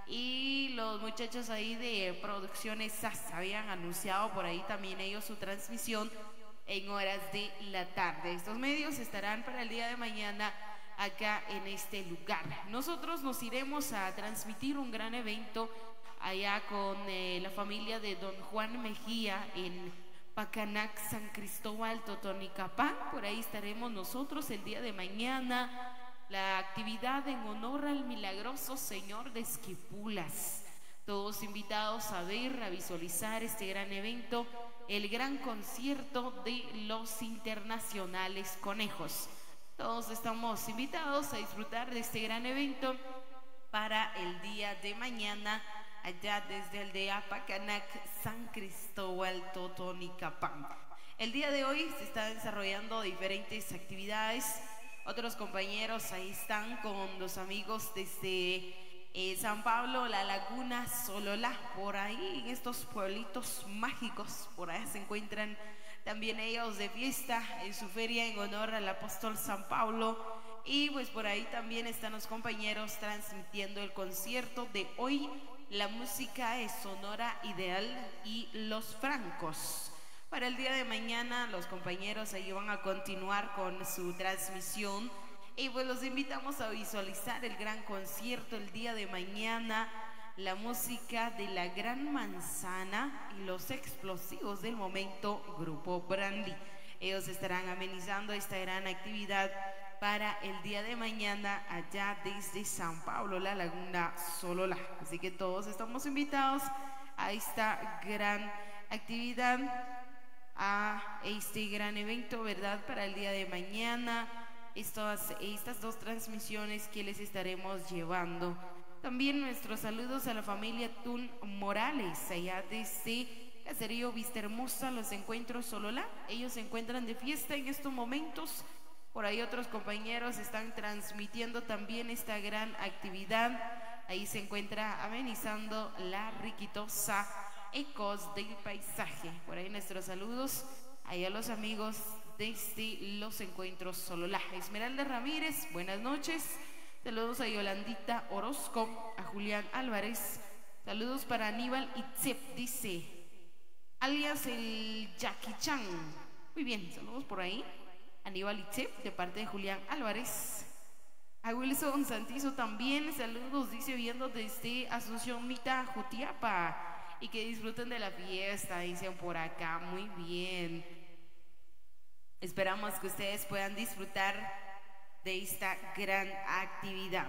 y los muchachos ahí de Producciones S A S. Habían anunciado por ahí también ellos su transmisión en horas de la tarde. Estos medios estarán para el día de mañana acá en este lugar. Nosotros nos iremos a transmitir un gran evento allá con eh, la familia de don Juan Mejía en Pacanac, San Cristóbal, Totonicapán. Por ahí estaremos nosotros el día de mañana. La actividad en honor al milagroso Señor de Esquipulas. Todos invitados a ver, a visualizar este gran evento el gran concierto de los internacionales conejos. Todos estamos invitados a disfrutar de este gran evento para el día de mañana, allá desde Aldea Pacanac, San Cristóbal, Totonicapán. El día de hoy se están desarrollando diferentes actividades. Otros compañeros ahí están con los amigos desde eh, San Pablo, La Laguna, Sololá. Por ahí, en estos pueblitos mágicos, por ahí se encuentran también ellos de fiesta en su feria en honor al apóstol San Pablo. Y pues por ahí también están los compañeros transmitiendo el concierto de hoy. La música es Sonora Ideal y Los Francos. Para el día de mañana los compañeros ahí van a continuar con su transmisión. Y pues los invitamos a visualizar el gran concierto el día de mañana. La música de La Gran Manzana y los explosivos del momento, Grupo Brandy. Ellos estarán amenizando esta gran actividad para el día de mañana allá desde San Pablo, La Laguna, Sololá. Así que todos estamos invitados a esta gran actividad, a este gran evento, ¿verdad? Para el día de mañana, estas, estas dos transmisiones que les estaremos llevando. También nuestros saludos a la familia Tun Morales, allá desde Caserío Vistahermosa, los encuentros Sololá. Ellos se encuentran de fiesta en estos momentos. Por ahí otros compañeros están transmitiendo también esta gran actividad. Ahí se encuentra amenizando la riquitosa Ecos del Paisaje. Por ahí nuestros saludos ahí a los amigos desde los encuentros Sololá. Esmeralda Ramírez, buenas noches. Saludos a Yolandita Orozco, a Julián Álvarez. Saludos para Aníbal Itzep, dice, alias el Jackie Chan. Muy bien, saludos por ahí. Aníbal Itzep, de parte de Julián Álvarez. A Wilson Santizo también, saludos, dice, viendo desde Asunción Mita, Jutiapa. Y que disfruten de la fiesta, dicen por acá. Muy bien. Esperamos que ustedes puedan disfrutar de esta gran actividad.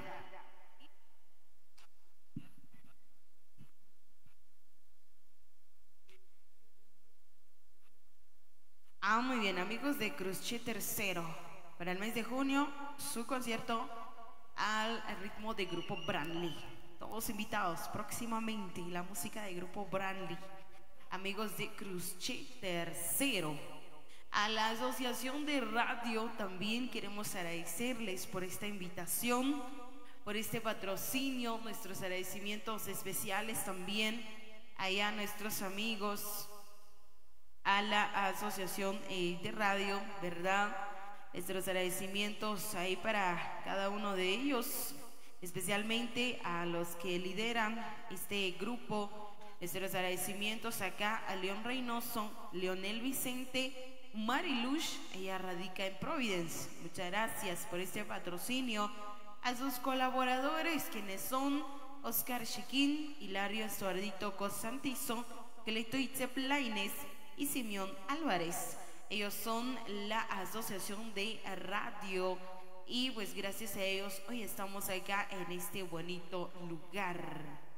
Ah, muy bien, amigos de Cruzche Tercero. Para el mes de junio, su concierto al ritmo de Grupo Branly. Todos invitados próximamente, la música de Grupo Branly. Amigos de Cruzche Tercero. A la Asociación de Radio también queremos agradecerles por esta invitación, por este patrocinio, nuestros agradecimientos especiales también allá a nuestros amigos, a la Asociación eh, de Radio, ¿verdad? Nuestros agradecimientos ahí para cada uno de ellos, especialmente a los que lideran este grupo. Nuestros agradecimientos acá a León Reynoso, Leonel Vicente, Marilush, ella radica en Providence. Muchas gracias por este patrocinio. A sus colaboradores, quienes son Oscar Chiquín, Hilario Estuardito Cosantizo, Cleto Itzep Lainez y Simeón Álvarez. Ellos son la Asociación de Radio y pues gracias a ellos hoy estamos acá en este bonito lugar.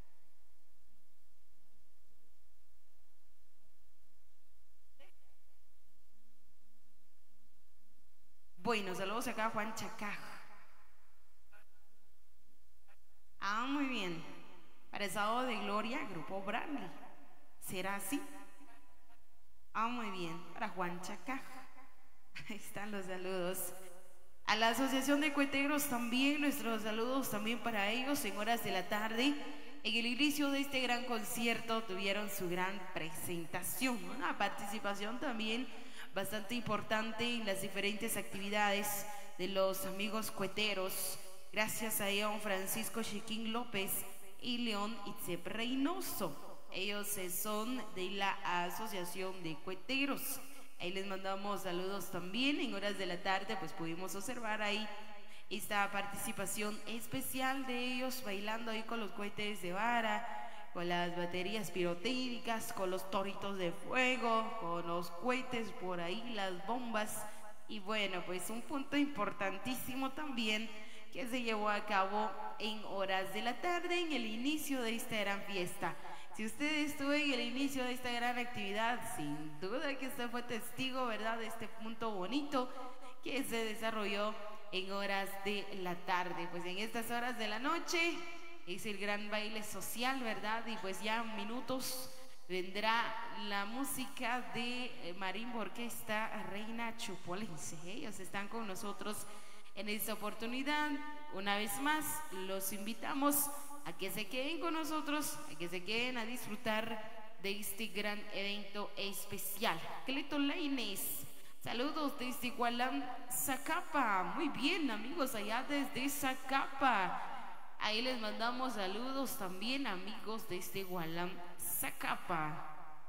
Bueno, saludos acá a Juan Chacaj. Ah, muy bien. Para el sábado de gloria, Grupo Branly. ¿Será así? Ah, muy bien. Para Juan Chacaj. Ahí están los saludos. A la Asociación de Cueteros también, nuestros saludos también para ellos en horas de la tarde. En el inicio de este gran concierto tuvieron su gran presentación, una participación también bastante importante en las diferentes actividades de los amigos cueteros. Gracias a don Francisco Chiquín López y León Itzep Reynoso. Ellos son de la Asociación de Cueteros. Ahí les mandamos saludos también. En horas de la tarde pues pudimos observar ahí esta participación especial de ellos bailando ahí con los cohetes de vara, con las baterías pirotécnicas, con los toritos de fuego, con los cohetes por ahí, las bombas. Y bueno, pues un punto importantísimo también que se llevó a cabo en horas de la tarde, en el inicio de esta gran fiesta. Si usted estuvo en el inicio de esta gran actividad, sin duda que usted fue testigo, ¿verdad?, de este punto bonito que se desarrolló en horas de la tarde. Pues en estas horas de la noche es el gran baile social, ¿verdad? Y pues ya en minutos vendrá la música de Marimba Orquesta Reina Chupolense. Ellos están con nosotros en esta oportunidad. Una vez más, los invitamos a que se queden con nosotros, a que se queden a disfrutar de este gran evento especial. Cleto Lainez, saludos desde Gualán, Zacapa. Muy bien, amigos, allá desde Zacapa. Ahí les mandamos saludos también, amigos desde Gualán, Zacapa.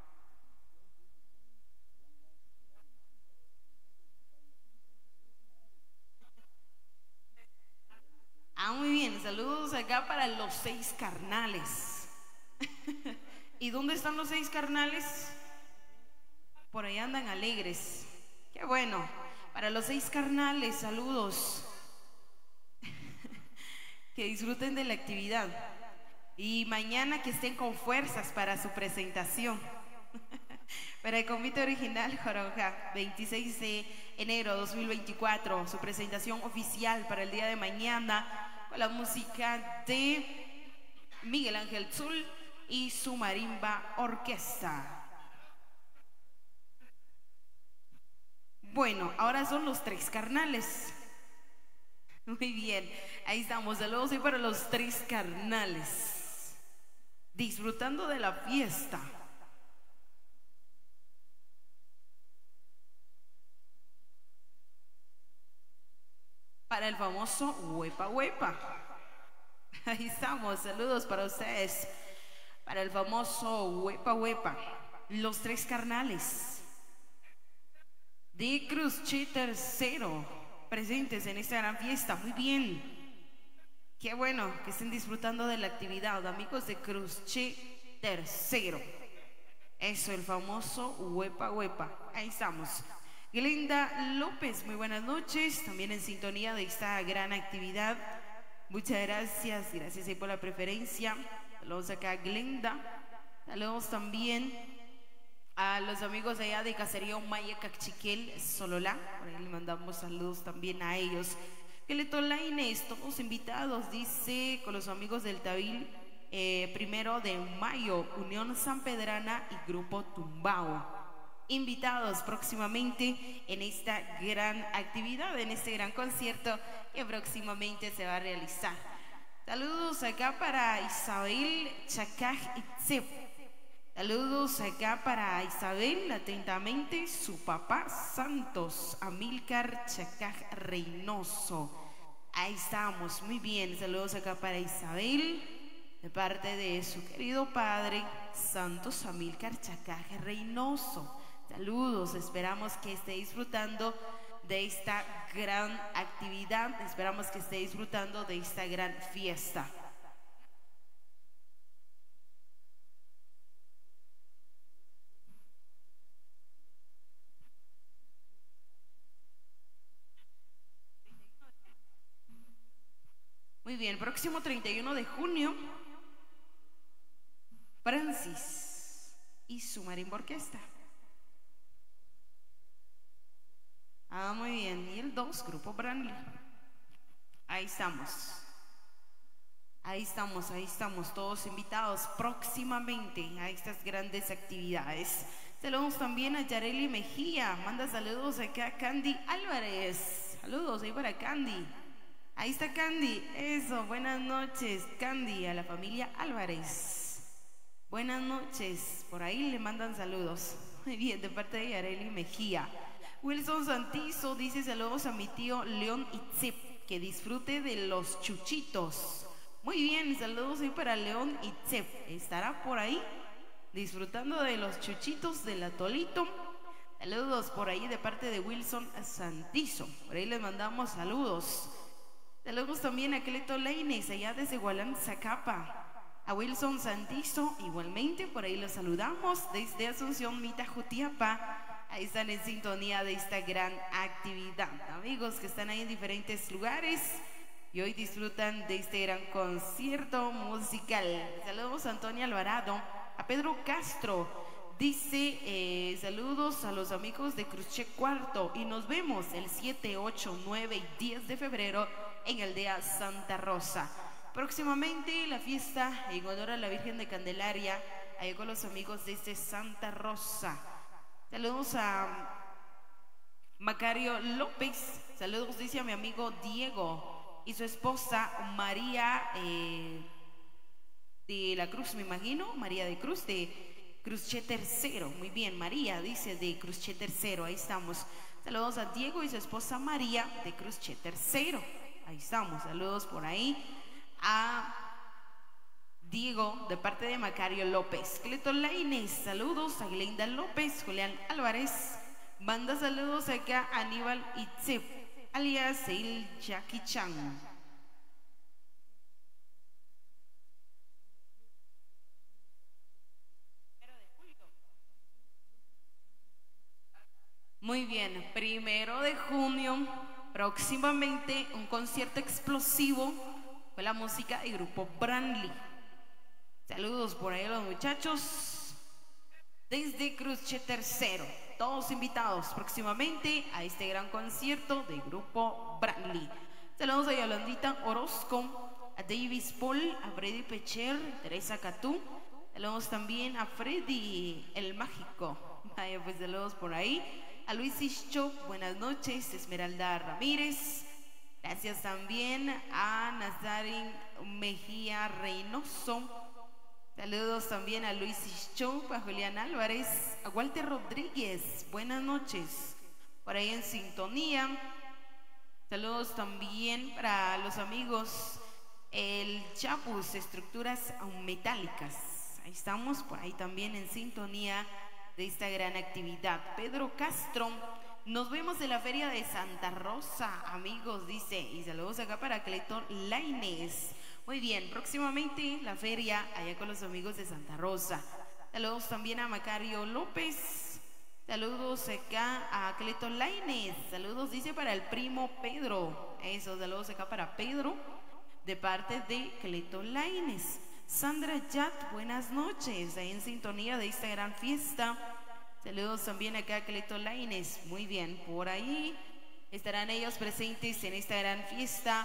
Ah, muy bien, saludos acá para los seis carnales. ¿Y dónde están los seis carnales? Por ahí andan alegres. Qué bueno. Para los seis carnales, saludos. Que disfruten de la actividad. Y mañana que estén con fuerzas para su presentación. Para el Comité Original Joroja, veintiséis de enero de dos mil veinticuatro, su presentación oficial para el día de mañana, con la música de Miguel Ángel Zul y su Marimba Orquesta. Bueno, ahora son los tres carnales. Muy bien, ahí estamos. Saludos y para los tres carnales, disfrutando de la fiesta. Para el famoso Huepa Huepa. Ahí estamos, saludos para ustedes. Para el famoso Huepa Huepa. Los tres carnales de Cruz Che Tercero, presentes en esta gran fiesta. Muy bien. Qué bueno que estén disfrutando de la actividad, amigos de Cruz Che Tercero. Eso, el famoso Huepa Huepa. Ahí estamos. Glenda López, muy buenas noches, también en sintonía de esta gran actividad. Muchas gracias, gracias ahí por la preferencia. Saludos acá a Glenda. Saludos también a los amigos allá de Caserío Maya Cachiquel, Sololá. Por ahí le mandamos saludos también a ellos. Cleto Lainez, todos invitados, dice, con los amigos del Tabil, eh, primero de mayo, Unión San Pedrana y Grupo Tumbao. Invitados próximamente en esta gran actividad, en este gran concierto que próximamente se va a realizar. Saludos acá para Isabel Chacaj Itzep. Saludos acá para Isabel, atentamente su papá Santos, Amílcar Chacaj Reynoso. Ahí estamos, muy bien. Saludos acá para Isabel, de parte de su querido padre Santos Amílcar Chacaj Reynoso. Saludos, esperamos que esté disfrutando de esta gran actividad, esperamos que esté disfrutando de esta gran fiesta. Muy bien, próximo treinta y uno de junio, Francis y su Marimba Orquesta. Ah, muy bien. Y el dos, Grupo Branly. Ahí estamos. Ahí estamos, ahí estamos, todos invitados próximamente a estas grandes actividades. Saludos también a Yareli Mejía. Manda saludos acá a Candy Álvarez. Saludos ahí para Candy. Ahí está Candy. Eso, buenas noches, Candy, a la familia Álvarez. Buenas noches. Por ahí le mandan saludos. Muy bien, de parte de Yareli Mejía. Wilson Santizo dice saludos a mi tío León Itzep, que disfrute de los chuchitos. Muy bien, saludos ahí para León Itzep. Estará por ahí disfrutando de los chuchitos del atolito. Saludos por ahí de parte de Wilson Santizo. Por ahí les mandamos saludos. Saludos también a Cleto Lainez, allá desde Gualán, Zacapa. A Wilson Santizo, igualmente, por ahí los saludamos desde Asunción, Mita, Jutiapa. Ahí están en sintonía de esta gran actividad. Amigos que están ahí en diferentes lugares y hoy disfrutan de este gran concierto musical. Saludos a Antonia Alvarado, A Pedro Castro dice eh, saludos a los amigos de Cruché Cuarto y nos vemos el siete, ocho, nueve y diez de febrero en el día Santa Rosa. Próximamente la fiesta en honor a la Virgen de Candelaria, ahí con los amigos desde Santa Rosa. Saludos a Macario López, saludos dice a mi amigo Diego y su esposa María eh, de la Cruz, me imagino, María de Cruz de Cruché Tercero. Muy bien, María dice de Cruché Tercero, ahí estamos. Saludos a Diego y su esposa María de Cruché Tercero, ahí estamos. Saludos por ahí a Diego de parte de Macario López. Cleto Lainez, saludos a Glenda López, Julián Álvarez. Manda saludos acá a Aníbal Itzep, alias el Jackie Chan. Muy bien, primero de junio, próximamente un concierto explosivo con la música del grupo Branly. Saludos por ahí a los muchachos desde Cruché Tercero. Todos invitados próximamente a este gran concierto del grupo Branly. Saludos a Yolandita Orozco, a Davis Paul, a Freddy Pecher, Teresa Catú. Saludos también a Freddy el Mágico. Vaya, pues saludos por ahí. A Luis Ischop, buenas noches. Esmeralda Ramírez. Gracias también a Nazarín Mejía Reynoso. Saludos también a Luis Ischop, a Julián Álvarez, a Walter Rodríguez. Buenas noches. Por ahí en sintonía. Saludos también para los amigos el Chapus, estructuras metálicas. Ahí estamos, por ahí también en sintonía de esta gran actividad. Pedro Castro, nos vemos en la feria de Santa Rosa, amigos, dice, y saludos acá para Clayton Lainez. Muy bien, próximamente la feria allá con los amigos de Santa Rosa. Saludos también a Macario López, saludos acá a Clayton Lainez, saludos dice para el primo Pedro, eso, saludos acá para Pedro de parte de Clayton Lainez. Sandra Yat, buenas noches, ahí en sintonía de esta gran fiesta. Saludos también acá a Clayton Lainez. Muy bien, por ahí estarán ellos presentes en esta gran fiesta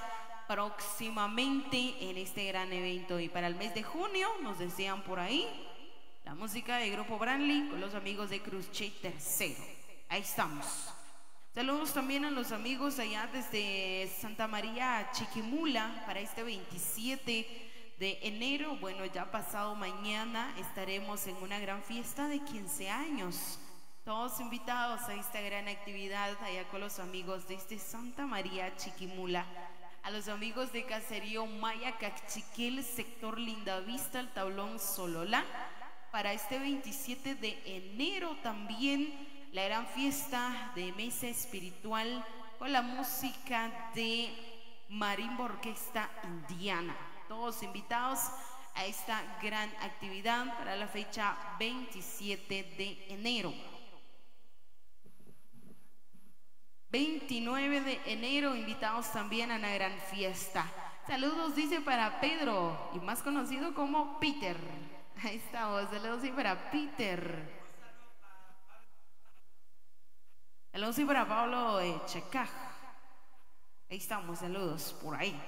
próximamente en este gran evento. Y para el mes de junio nos desean por ahí la música del grupo Branly con los amigos de Cruché Tercero. Ahí estamos. Saludos también a los amigos allá desde Santa María Chiquimula para este veintisiete de enero. Bueno, ya pasado mañana estaremos en una gran fiesta de quince años. Todos invitados a esta gran actividad allá con los amigos desde Santa María Chiquimula. A los amigos de Caserío Maya Cachiquel, sector Lindavista, el Tablón Sololá. Para este veintisiete de enero también la gran fiesta de mesa espiritual con la música de Marimba Orquesta Indiana. Todos invitados a esta gran actividad para la fecha veintisiete de enero. veintinueve de enero, invitados también a una gran fiesta. Saludos, dice para Pedro, y más conocido como Peter. Ahí estamos, saludos y para Peter. Saludos y para Pablo eh, Checaj. Ahí estamos, saludos por ahí.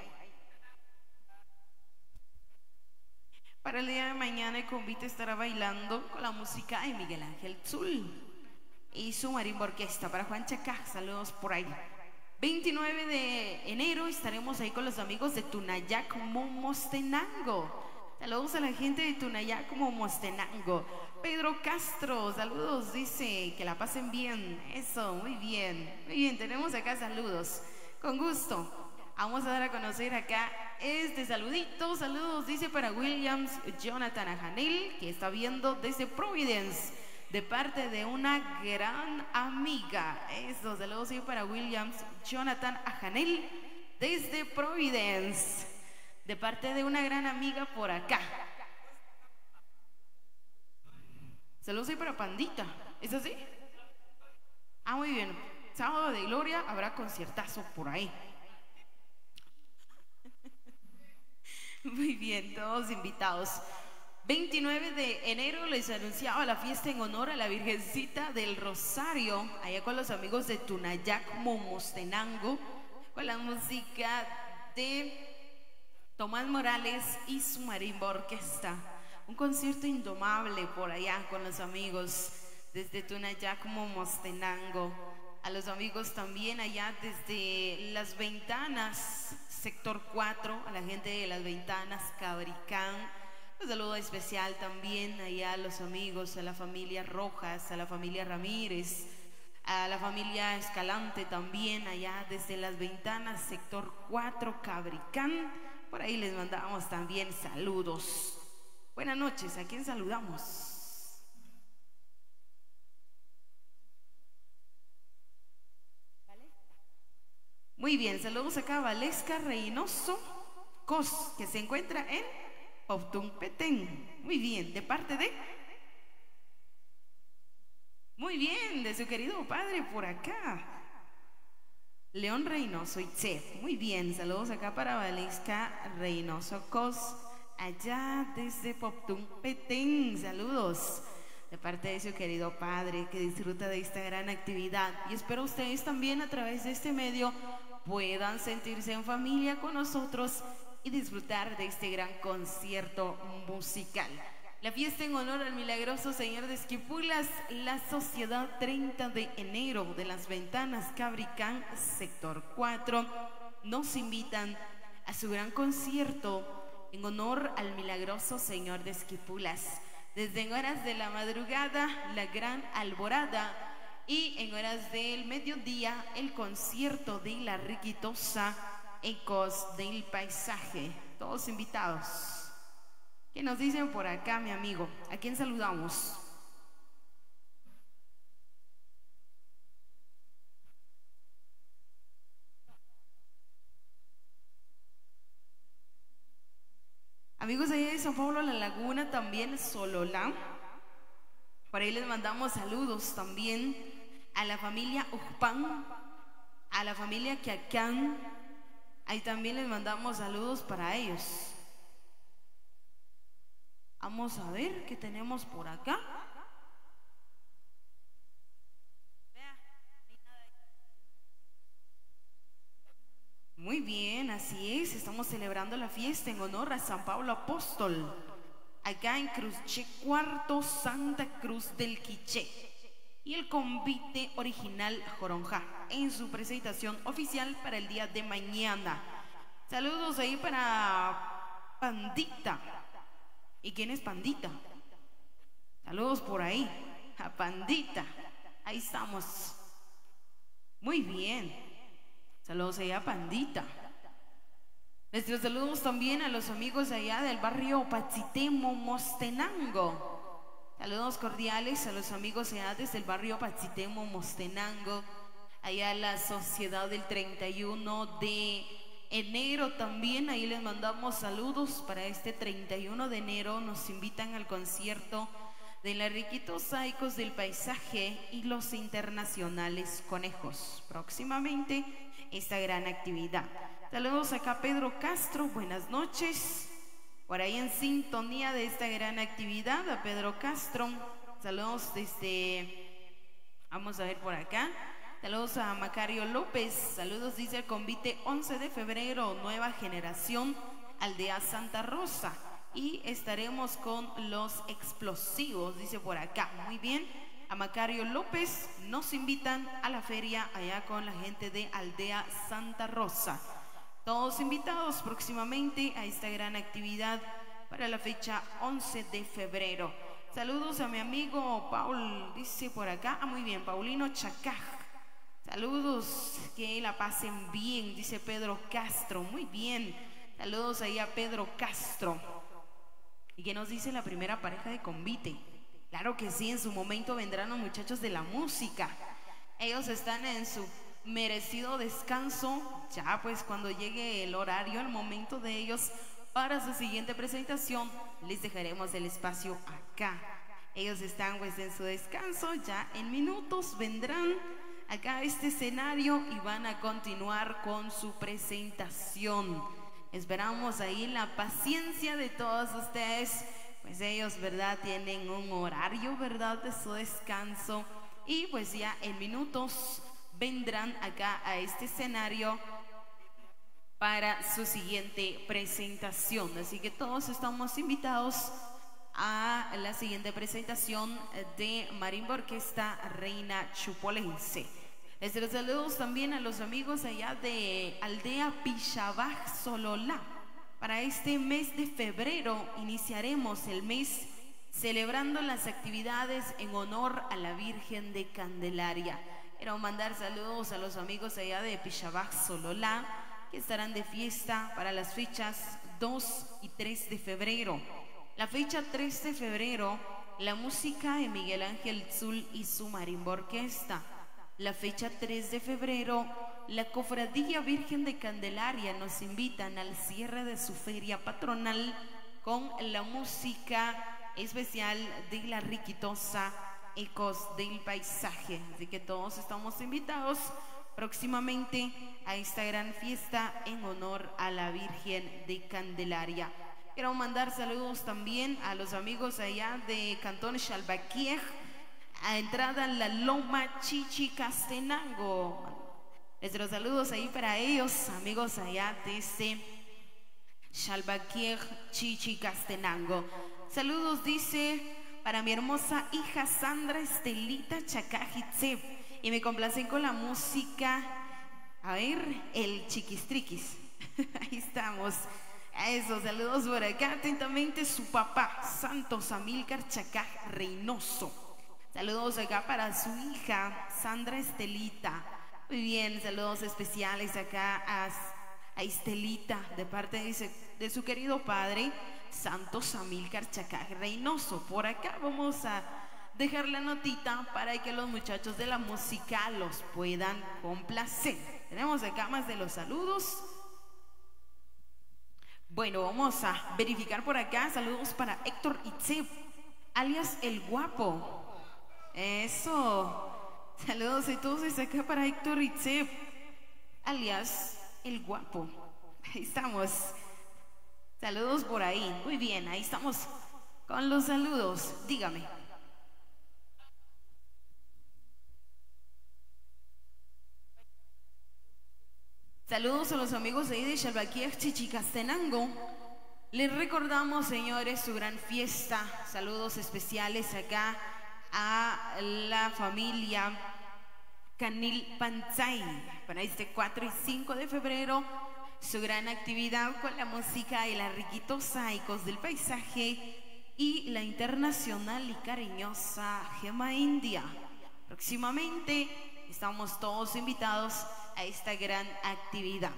Para el día de mañana el convite estará bailando con la música de Miguel Ángel Zul y su marimba orquesta. Para Juan Chacá, saludos por ahí. veintinueve de enero estaremos ahí con los amigos de Tunayac Momostenango. Saludos a la gente de Tunayac Momostenango. Pedro Castro, saludos, dice que la pasen bien. Eso, muy bien. Muy bien, tenemos acá saludos. Con gusto. Vamos a dar a conocer acá este saludito. Saludos, dice para Williams Jonathan Ajanel, que está viendo desde Providence, de parte de una gran amiga. Eso, saludos y para Williams Jonathan Ajanel, desde Providence, de parte de una gran amiga por acá. Saludos y para Pandita. ¿Es así? Ah, muy bien. Sábado de Gloria habrá conciertazo por ahí. Muy bien, todos invitados. veintinueve de enero les anunciaba la fiesta en honor a la Virgencita del Rosario, allá con los amigos de Tunayac, Momostenango, con la música de Tomás Morales y su marimba orquesta. Un concierto indomable por allá con los amigos desde Tunayac, Momostenango. A los amigos también allá desde Las Ventanas, sector cuatro, a la gente de Las Ventanas, Cabricán. Un saludo especial también allá a los amigos, a la familia Rojas, a la familia Ramírez, a la familia Escalante también allá desde Las Ventanas, sector cuatro, Cabricán. Por ahí les mandamos también saludos. Buenas noches, ¿a quién saludamos? Muy bien, saludos acá a Valesca Reynoso Cos, que se encuentra en Optumpetén. Muy bien, ¿de parte de? Muy bien, de su querido padre por acá, León Reynoso Itzef. Muy bien, saludos acá para Valesca Reynoso Cos, allá desde Optumpetén. Saludos de parte de su querido padre que disfruta de esta gran actividad. Y espero ustedes también a través de este medio puedan sentirse en familia con nosotros y disfrutar de este gran concierto musical. La fiesta en honor al milagroso Señor de Esquipulas, la Sociedad treinta de enero de Las Ventanas, Cabricán, sector cuatro, nos invitan a su gran concierto en honor al milagroso Señor de Esquipulas. Desde en horas de la madrugada, la gran alborada, y en horas del mediodía, el concierto de la Riquitosa, Ecos del Paisaje. Todos invitados. ¿Qué nos dicen por acá, mi amigo? ¿A quién saludamos? Amigos allá de San Pablo La Laguna, también Sololá. Por ahí les mandamos saludos también a la familia Ujpan, a la familia Quiacán. Ahí también les mandamos saludos para ellos. Vamos a ver qué tenemos por acá. Muy bien, así es, estamos celebrando la fiesta en honor a San Pablo Apóstol, acá en Cruché Cuarto, Santa Cruz del Quiché, y el convite original Joronja en su presentación oficial para el día de mañana. Saludos ahí para Pandita. ¿Y quién es Pandita? Saludos por ahí a Pandita. Ahí estamos. Muy bien. Saludos allá a Pandita. Nuestros saludos también a los amigos allá del barrio Patzitemo, Mostenango. Saludos cordiales a los amigos allá desde el barrio Patzitemo, Mostenango. Allá la Sociedad del treinta y uno de enero también. Ahí les mandamos saludos para este treinta y uno de enero. Nos invitan al concierto de la Riquitosa, Ecos del Paisaje y los Internacionales Conejos. Próximamente esta gran actividad. Saludos acá a Pedro Castro, buenas noches. Por ahí en sintonía de esta gran actividad, a Pedro Castro. Saludos desde, vamos a ver por acá. Saludos a Macario López. Saludos, dice el convite once de febrero, nueva generación, aldea Santa Rosa. Y estaremos con los explosivos, dice por acá. Muy bien. A Macario López nos invitan a la feria allá con la gente de Aldea Santa Rosa. Todos invitados próximamente a esta gran actividad para la fecha once de febrero. Saludos a mi amigo Paul, dice por acá. Ah, muy bien, Paulino Chacaj. Saludos, que la pasen bien, dice Pedro Castro. Muy bien, saludos ahí a Pedro Castro. ¿Y qué nos dice la primera pareja de convite? Claro que sí, en su momento vendrán los muchachos de la música. Ellos están en su merecido descanso. Ya pues cuando llegue el horario, el momento de ellos para su siguiente presentación, les dejaremos el espacio acá. Ellos están pues en su descanso, ya en minutos vendrán acá a este escenario y van a continuar con su presentación. Esperamos ahí la paciencia de todos ustedes pues ellos, ¿verdad? Tienen un horario, ¿verdad? De su descanso. Y pues ya en minutos vendrán acá a este escenario para su siguiente presentación. Así que todos estamos invitados a la siguiente presentación de Marimba Orquesta Reina Chupolense. Les doy saludos también a los amigos allá de Aldea Pichabaj Sololá. Para este mes de febrero iniciaremos el mes celebrando las actividades en honor a la Virgen de Candelaria. Quiero mandar saludos a los amigos allá de Pichabaj Sololá, que estarán de fiesta para las fechas dos y tres de febrero. La fecha tres de febrero, la música de Miguel Ángel Zul y su Marimba Orquesta. La fecha tres de febrero, la Cofradía Virgen de Candelaria nos invitan al cierre de su feria patronal con la música especial de la Riquitosa Ecos del Paisaje. Así que todos estamos invitados próximamente a esta gran fiesta en honor a la Virgen de Candelaria. Quiero mandar saludos también a los amigos allá de Cantón Xalbaquiej, a entrada en la Loma Chichicastenango. Les doy saludos ahí para ellos, amigos allá desde Xalbaquiej, Chichicastenango. Saludos, dice, para mi hermosa hija Sandra Estelita Chacajitzep. Y me complacen con la música, a ver, el Chiquistriquis. Ahí estamos. A esos saludos por acá. Atentamente su papá, Santos Amílcar Chacaj Reynoso. Saludos acá para su hija, Sandra Estelita. Muy bien, saludos especiales acá a, a Estelita, de parte de, de su querido padre, Santos Amílcar Chacaj Reynoso. Por acá vamos a dejar la notita para que los muchachos de la música los puedan complacer. Tenemos acá más de los saludos. Bueno, vamos a verificar por acá. Saludos para Héctor Itzep, alias El Guapo. Eso. Saludos entonces acá para Héctor Itzep, alias El Guapo. Ahí estamos. Saludos por ahí. Muy bien, ahí estamos con los saludos. Dígame. Saludos a los amigos de ahí de Xalbaquiej, Chichicastenango. Les recordamos, señores, su gran fiesta. Saludos especiales acá a la familia Canil Panzay para este cuatro y cinco de febrero. Su gran actividad con la música y la Riquitosa Ecos del Paisaje y la internacional y cariñosa Gema India. Próximamente estamos todos invitados a esta gran actividad.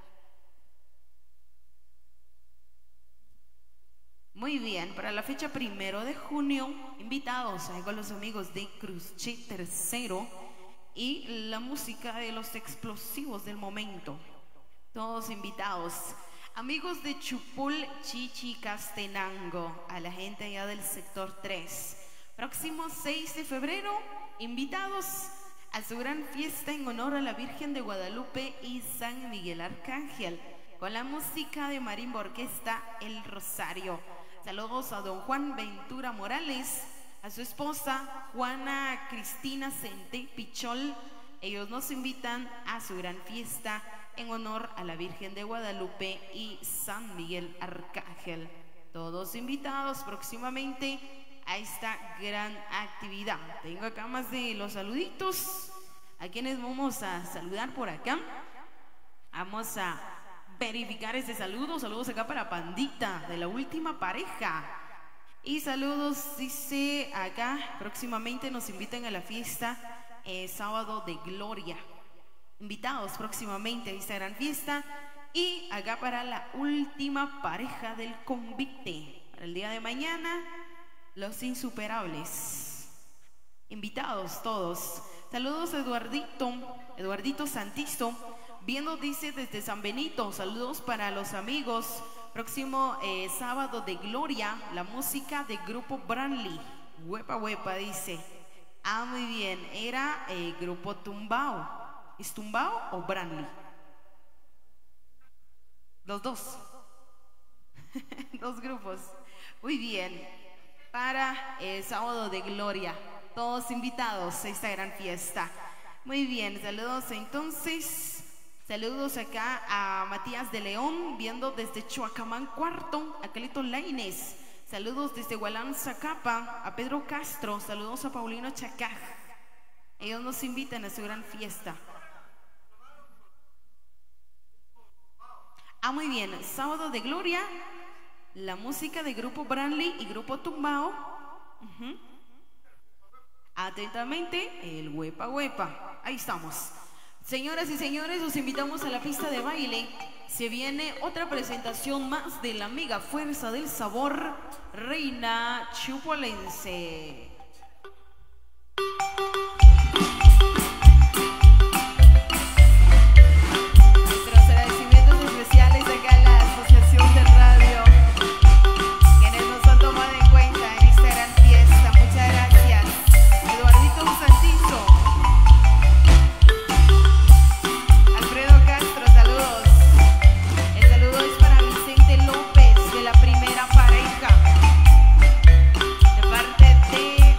Muy bien, para la fecha primero de junio, invitados a con los amigos de Cruzche Tercero y la música de los explosivos del momento. Todos invitados. Amigos de Chupul Chichicastenango, a la gente allá del sector tres. Próximo seis de febrero, invitados a su gran fiesta en honor a la Virgen de Guadalupe y San Miguel Arcángel, con la música de Marimba Orquesta El Rosario. Saludos a don Juan Ventura Morales, a su esposa Juana Cristina Sente Pichol. Ellos nos invitan a su gran fiesta en honor a la Virgen de Guadalupe y San Miguel Arcángel. Todos invitados próximamente a esta gran actividad. Tengo acá más de los saluditos a quienes vamos a saludar por acá. Vamos a verificar este saludo. Saludos acá para Pandita de la Última Pareja. Y saludos, dice acá, próximamente nos invitan a la fiesta eh, sábado de Gloria. Invitados próximamente a esta gran fiesta. Y acá para la Última Pareja del Convite, para el día de mañana, los insuperables. Invitados todos. Saludos a Eduardito, Eduardito Santizo, viendo, dice, desde San Benito. Saludos para los amigos. Próximo eh, sábado de Gloria, la música de Grupo Branly. Huepa, huepa, dice. Ah, muy bien. Era eh, Grupo Tumbao. ¿Es Tumbao o Branly? Los dos. Dos grupos. Muy bien, para el sábado de gloria, todos invitados a esta gran fiesta. Muy bien, saludos entonces, saludos acá a Matías de León, viendo desde Chuacamán Cuarto, a Calito Lainez, saludos desde Gualán Zacapa, a Pedro Castro, saludos a Paulino Chacaj. Ellos nos invitan a su gran fiesta. Ah, muy bien, sábado de gloria, la música de Grupo Branly y Grupo Tumbao. Uh-huh. Atentamente, el Huepa Huepa. Ahí estamos. Señoras y señores, los invitamos a la pista de baile. Se viene otra presentación más de la mega fuerza del sabor, Reina Chupolense. Nuestros agradecimientos especiales acá a la Asociación de Radio, quienes nos han tomado en cuenta en esta gran fiesta. Muchas gracias. Eduardito Santizo, Alfredo Castro, saludos. El saludo es para Vicente López de la primera pareja, de parte de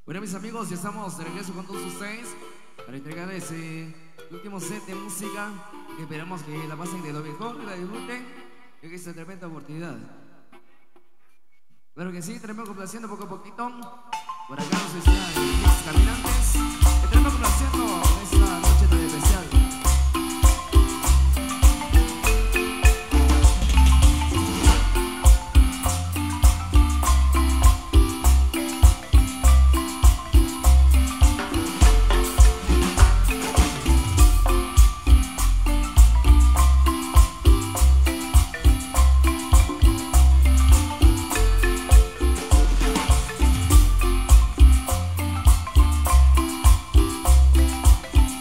Bueno, mis amigos, ya estamos de regreso con todos ustedes para entregar ese último set de música. Esperamos que la pasen de lo mejor, que la disfruten, que es una tremenda oportunidad. Claro que sí, tenemos complaciendo poco a poquito. Por acá nos decían los caminantes. Estaremos complaciendo esta noche tan especial. Thank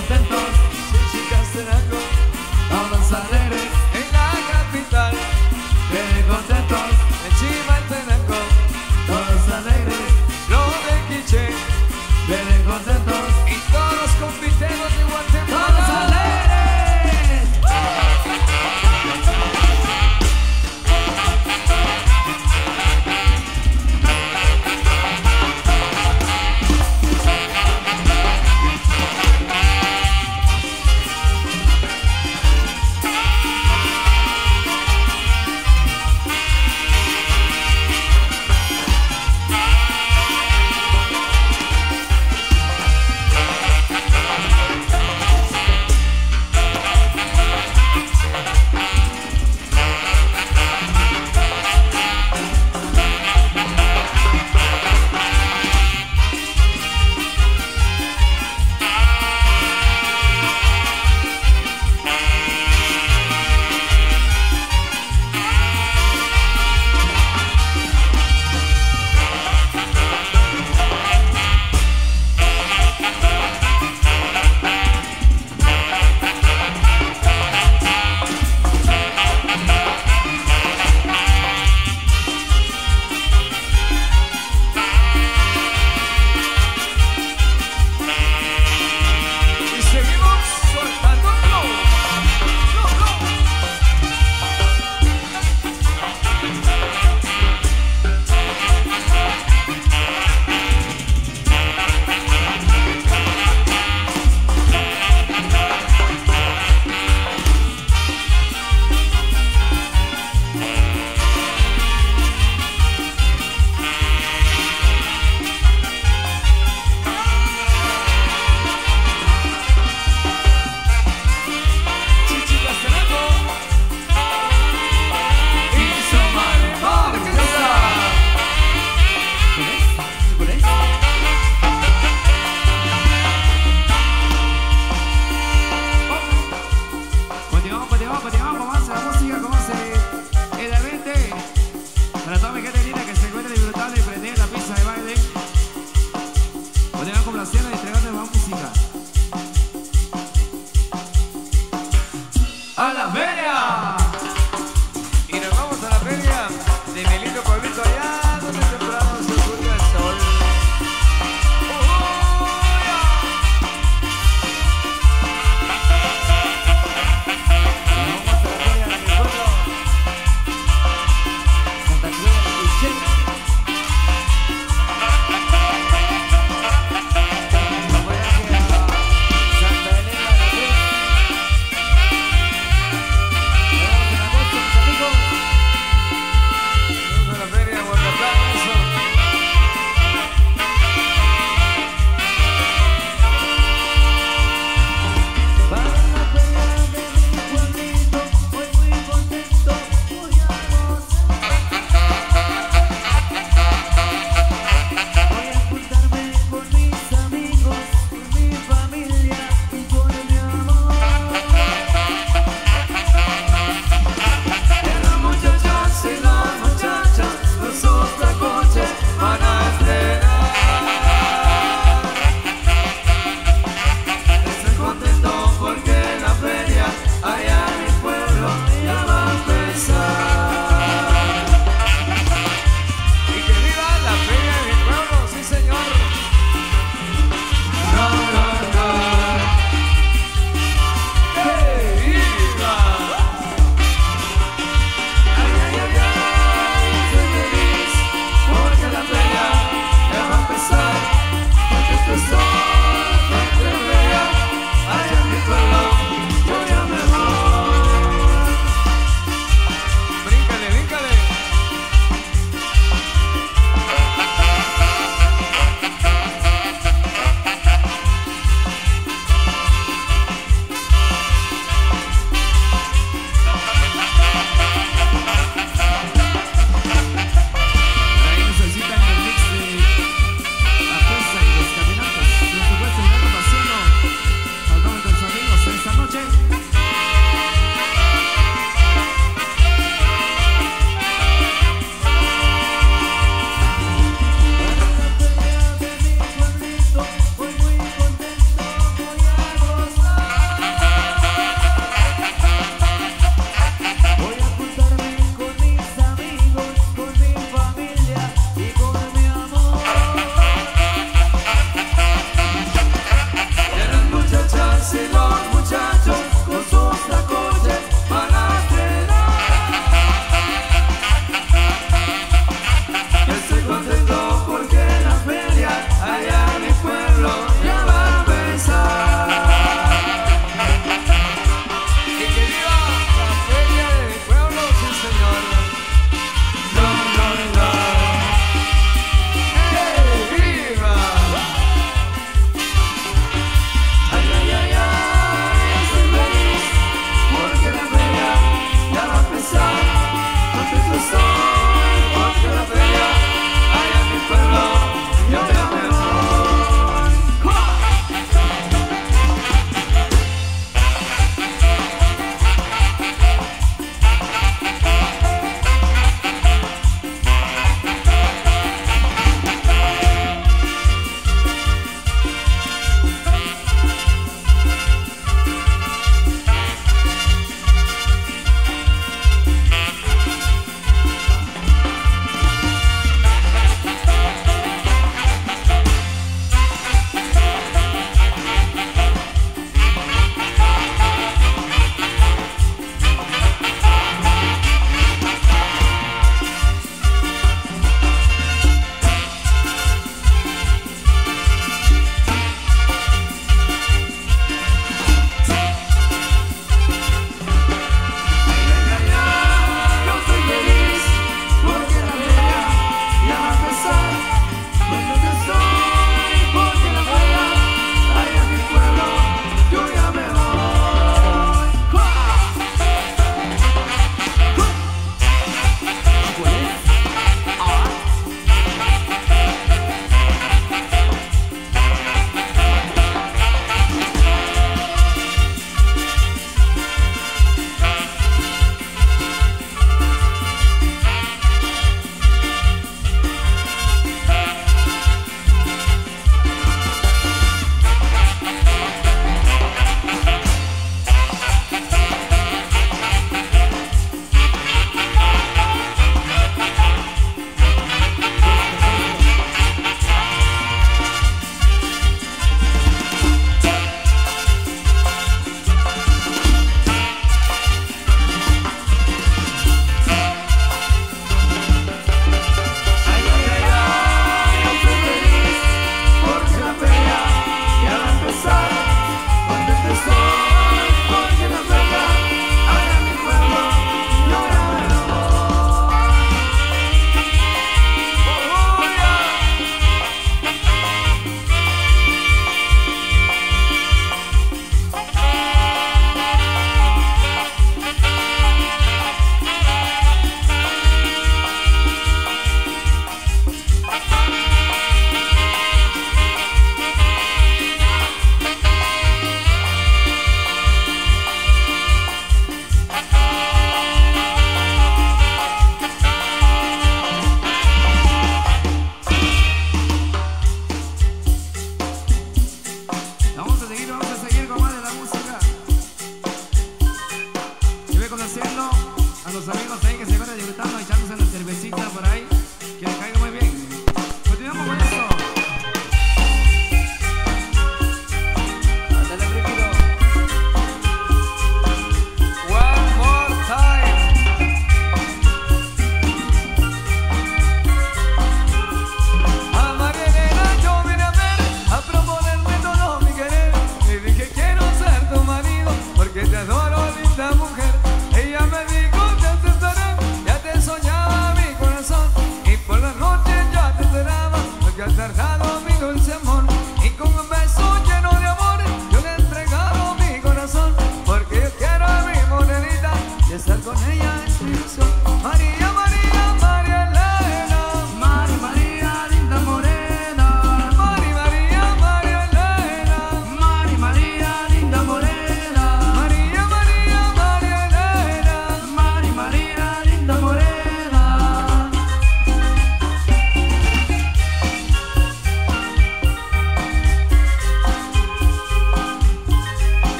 contentos, Chichicastenango, todos alegres, en la capital, vienen contentos, en Chimaltenango, todos alegres, lo de Quiché, vienen contentos, y todos los confiteros de todos Guatemala. alegres.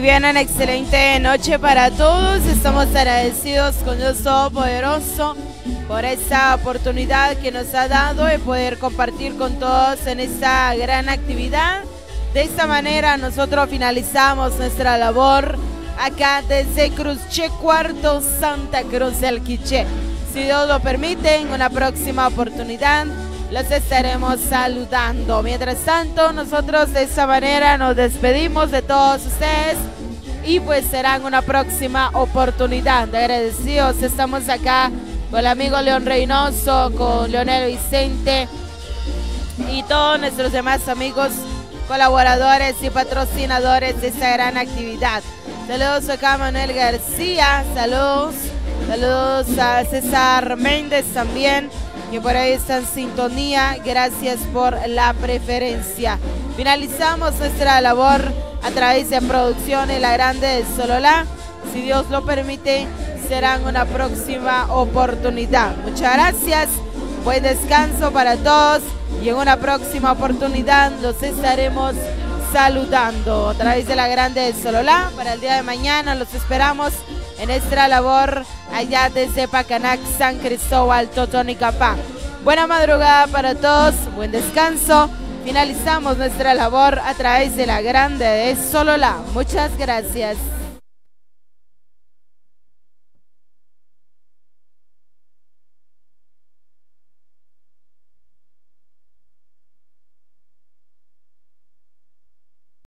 bien, una excelente noche para todos. Estamos agradecidos con Dios Todopoderoso por esta oportunidad que nos ha dado de poder compartir con todos en esta gran actividad. De esta manera nosotros finalizamos nuestra labor acá desde Cruzche Cuarto, Santa Cruz del Quiché. Si Dios lo permite, en una próxima oportunidad los estaremos saludando. Mientras tanto, nosotros de esta manera nos despedimos de todos ustedes y pues será en una próxima oportunidad. De agradecidos estamos acá con el amigo León Reynoso, con Leonel Vicente y todos nuestros demás amigos, colaboradores y patrocinadores de esta gran actividad. Saludos acá a Manuel García, saludos, saludos a César Méndez también, que por ahí está en sintonía. Gracias por la preferencia. Finalizamos nuestra labor a través de Producciones La Grande de Sololá. Si Dios lo permite, será en una próxima oportunidad. Muchas gracias, buen descanso para todos y en una próxima oportunidad los estaremos saludando a través de La Grande de Sololá. Para el día de mañana los esperamos en nuestra labor allá desde Pacanac, San Cristóbal, Totonicapá. Buena madrugada para todos, buen descanso. Finalizamos nuestra labor a través de La Grande de Sololá. Muchas gracias.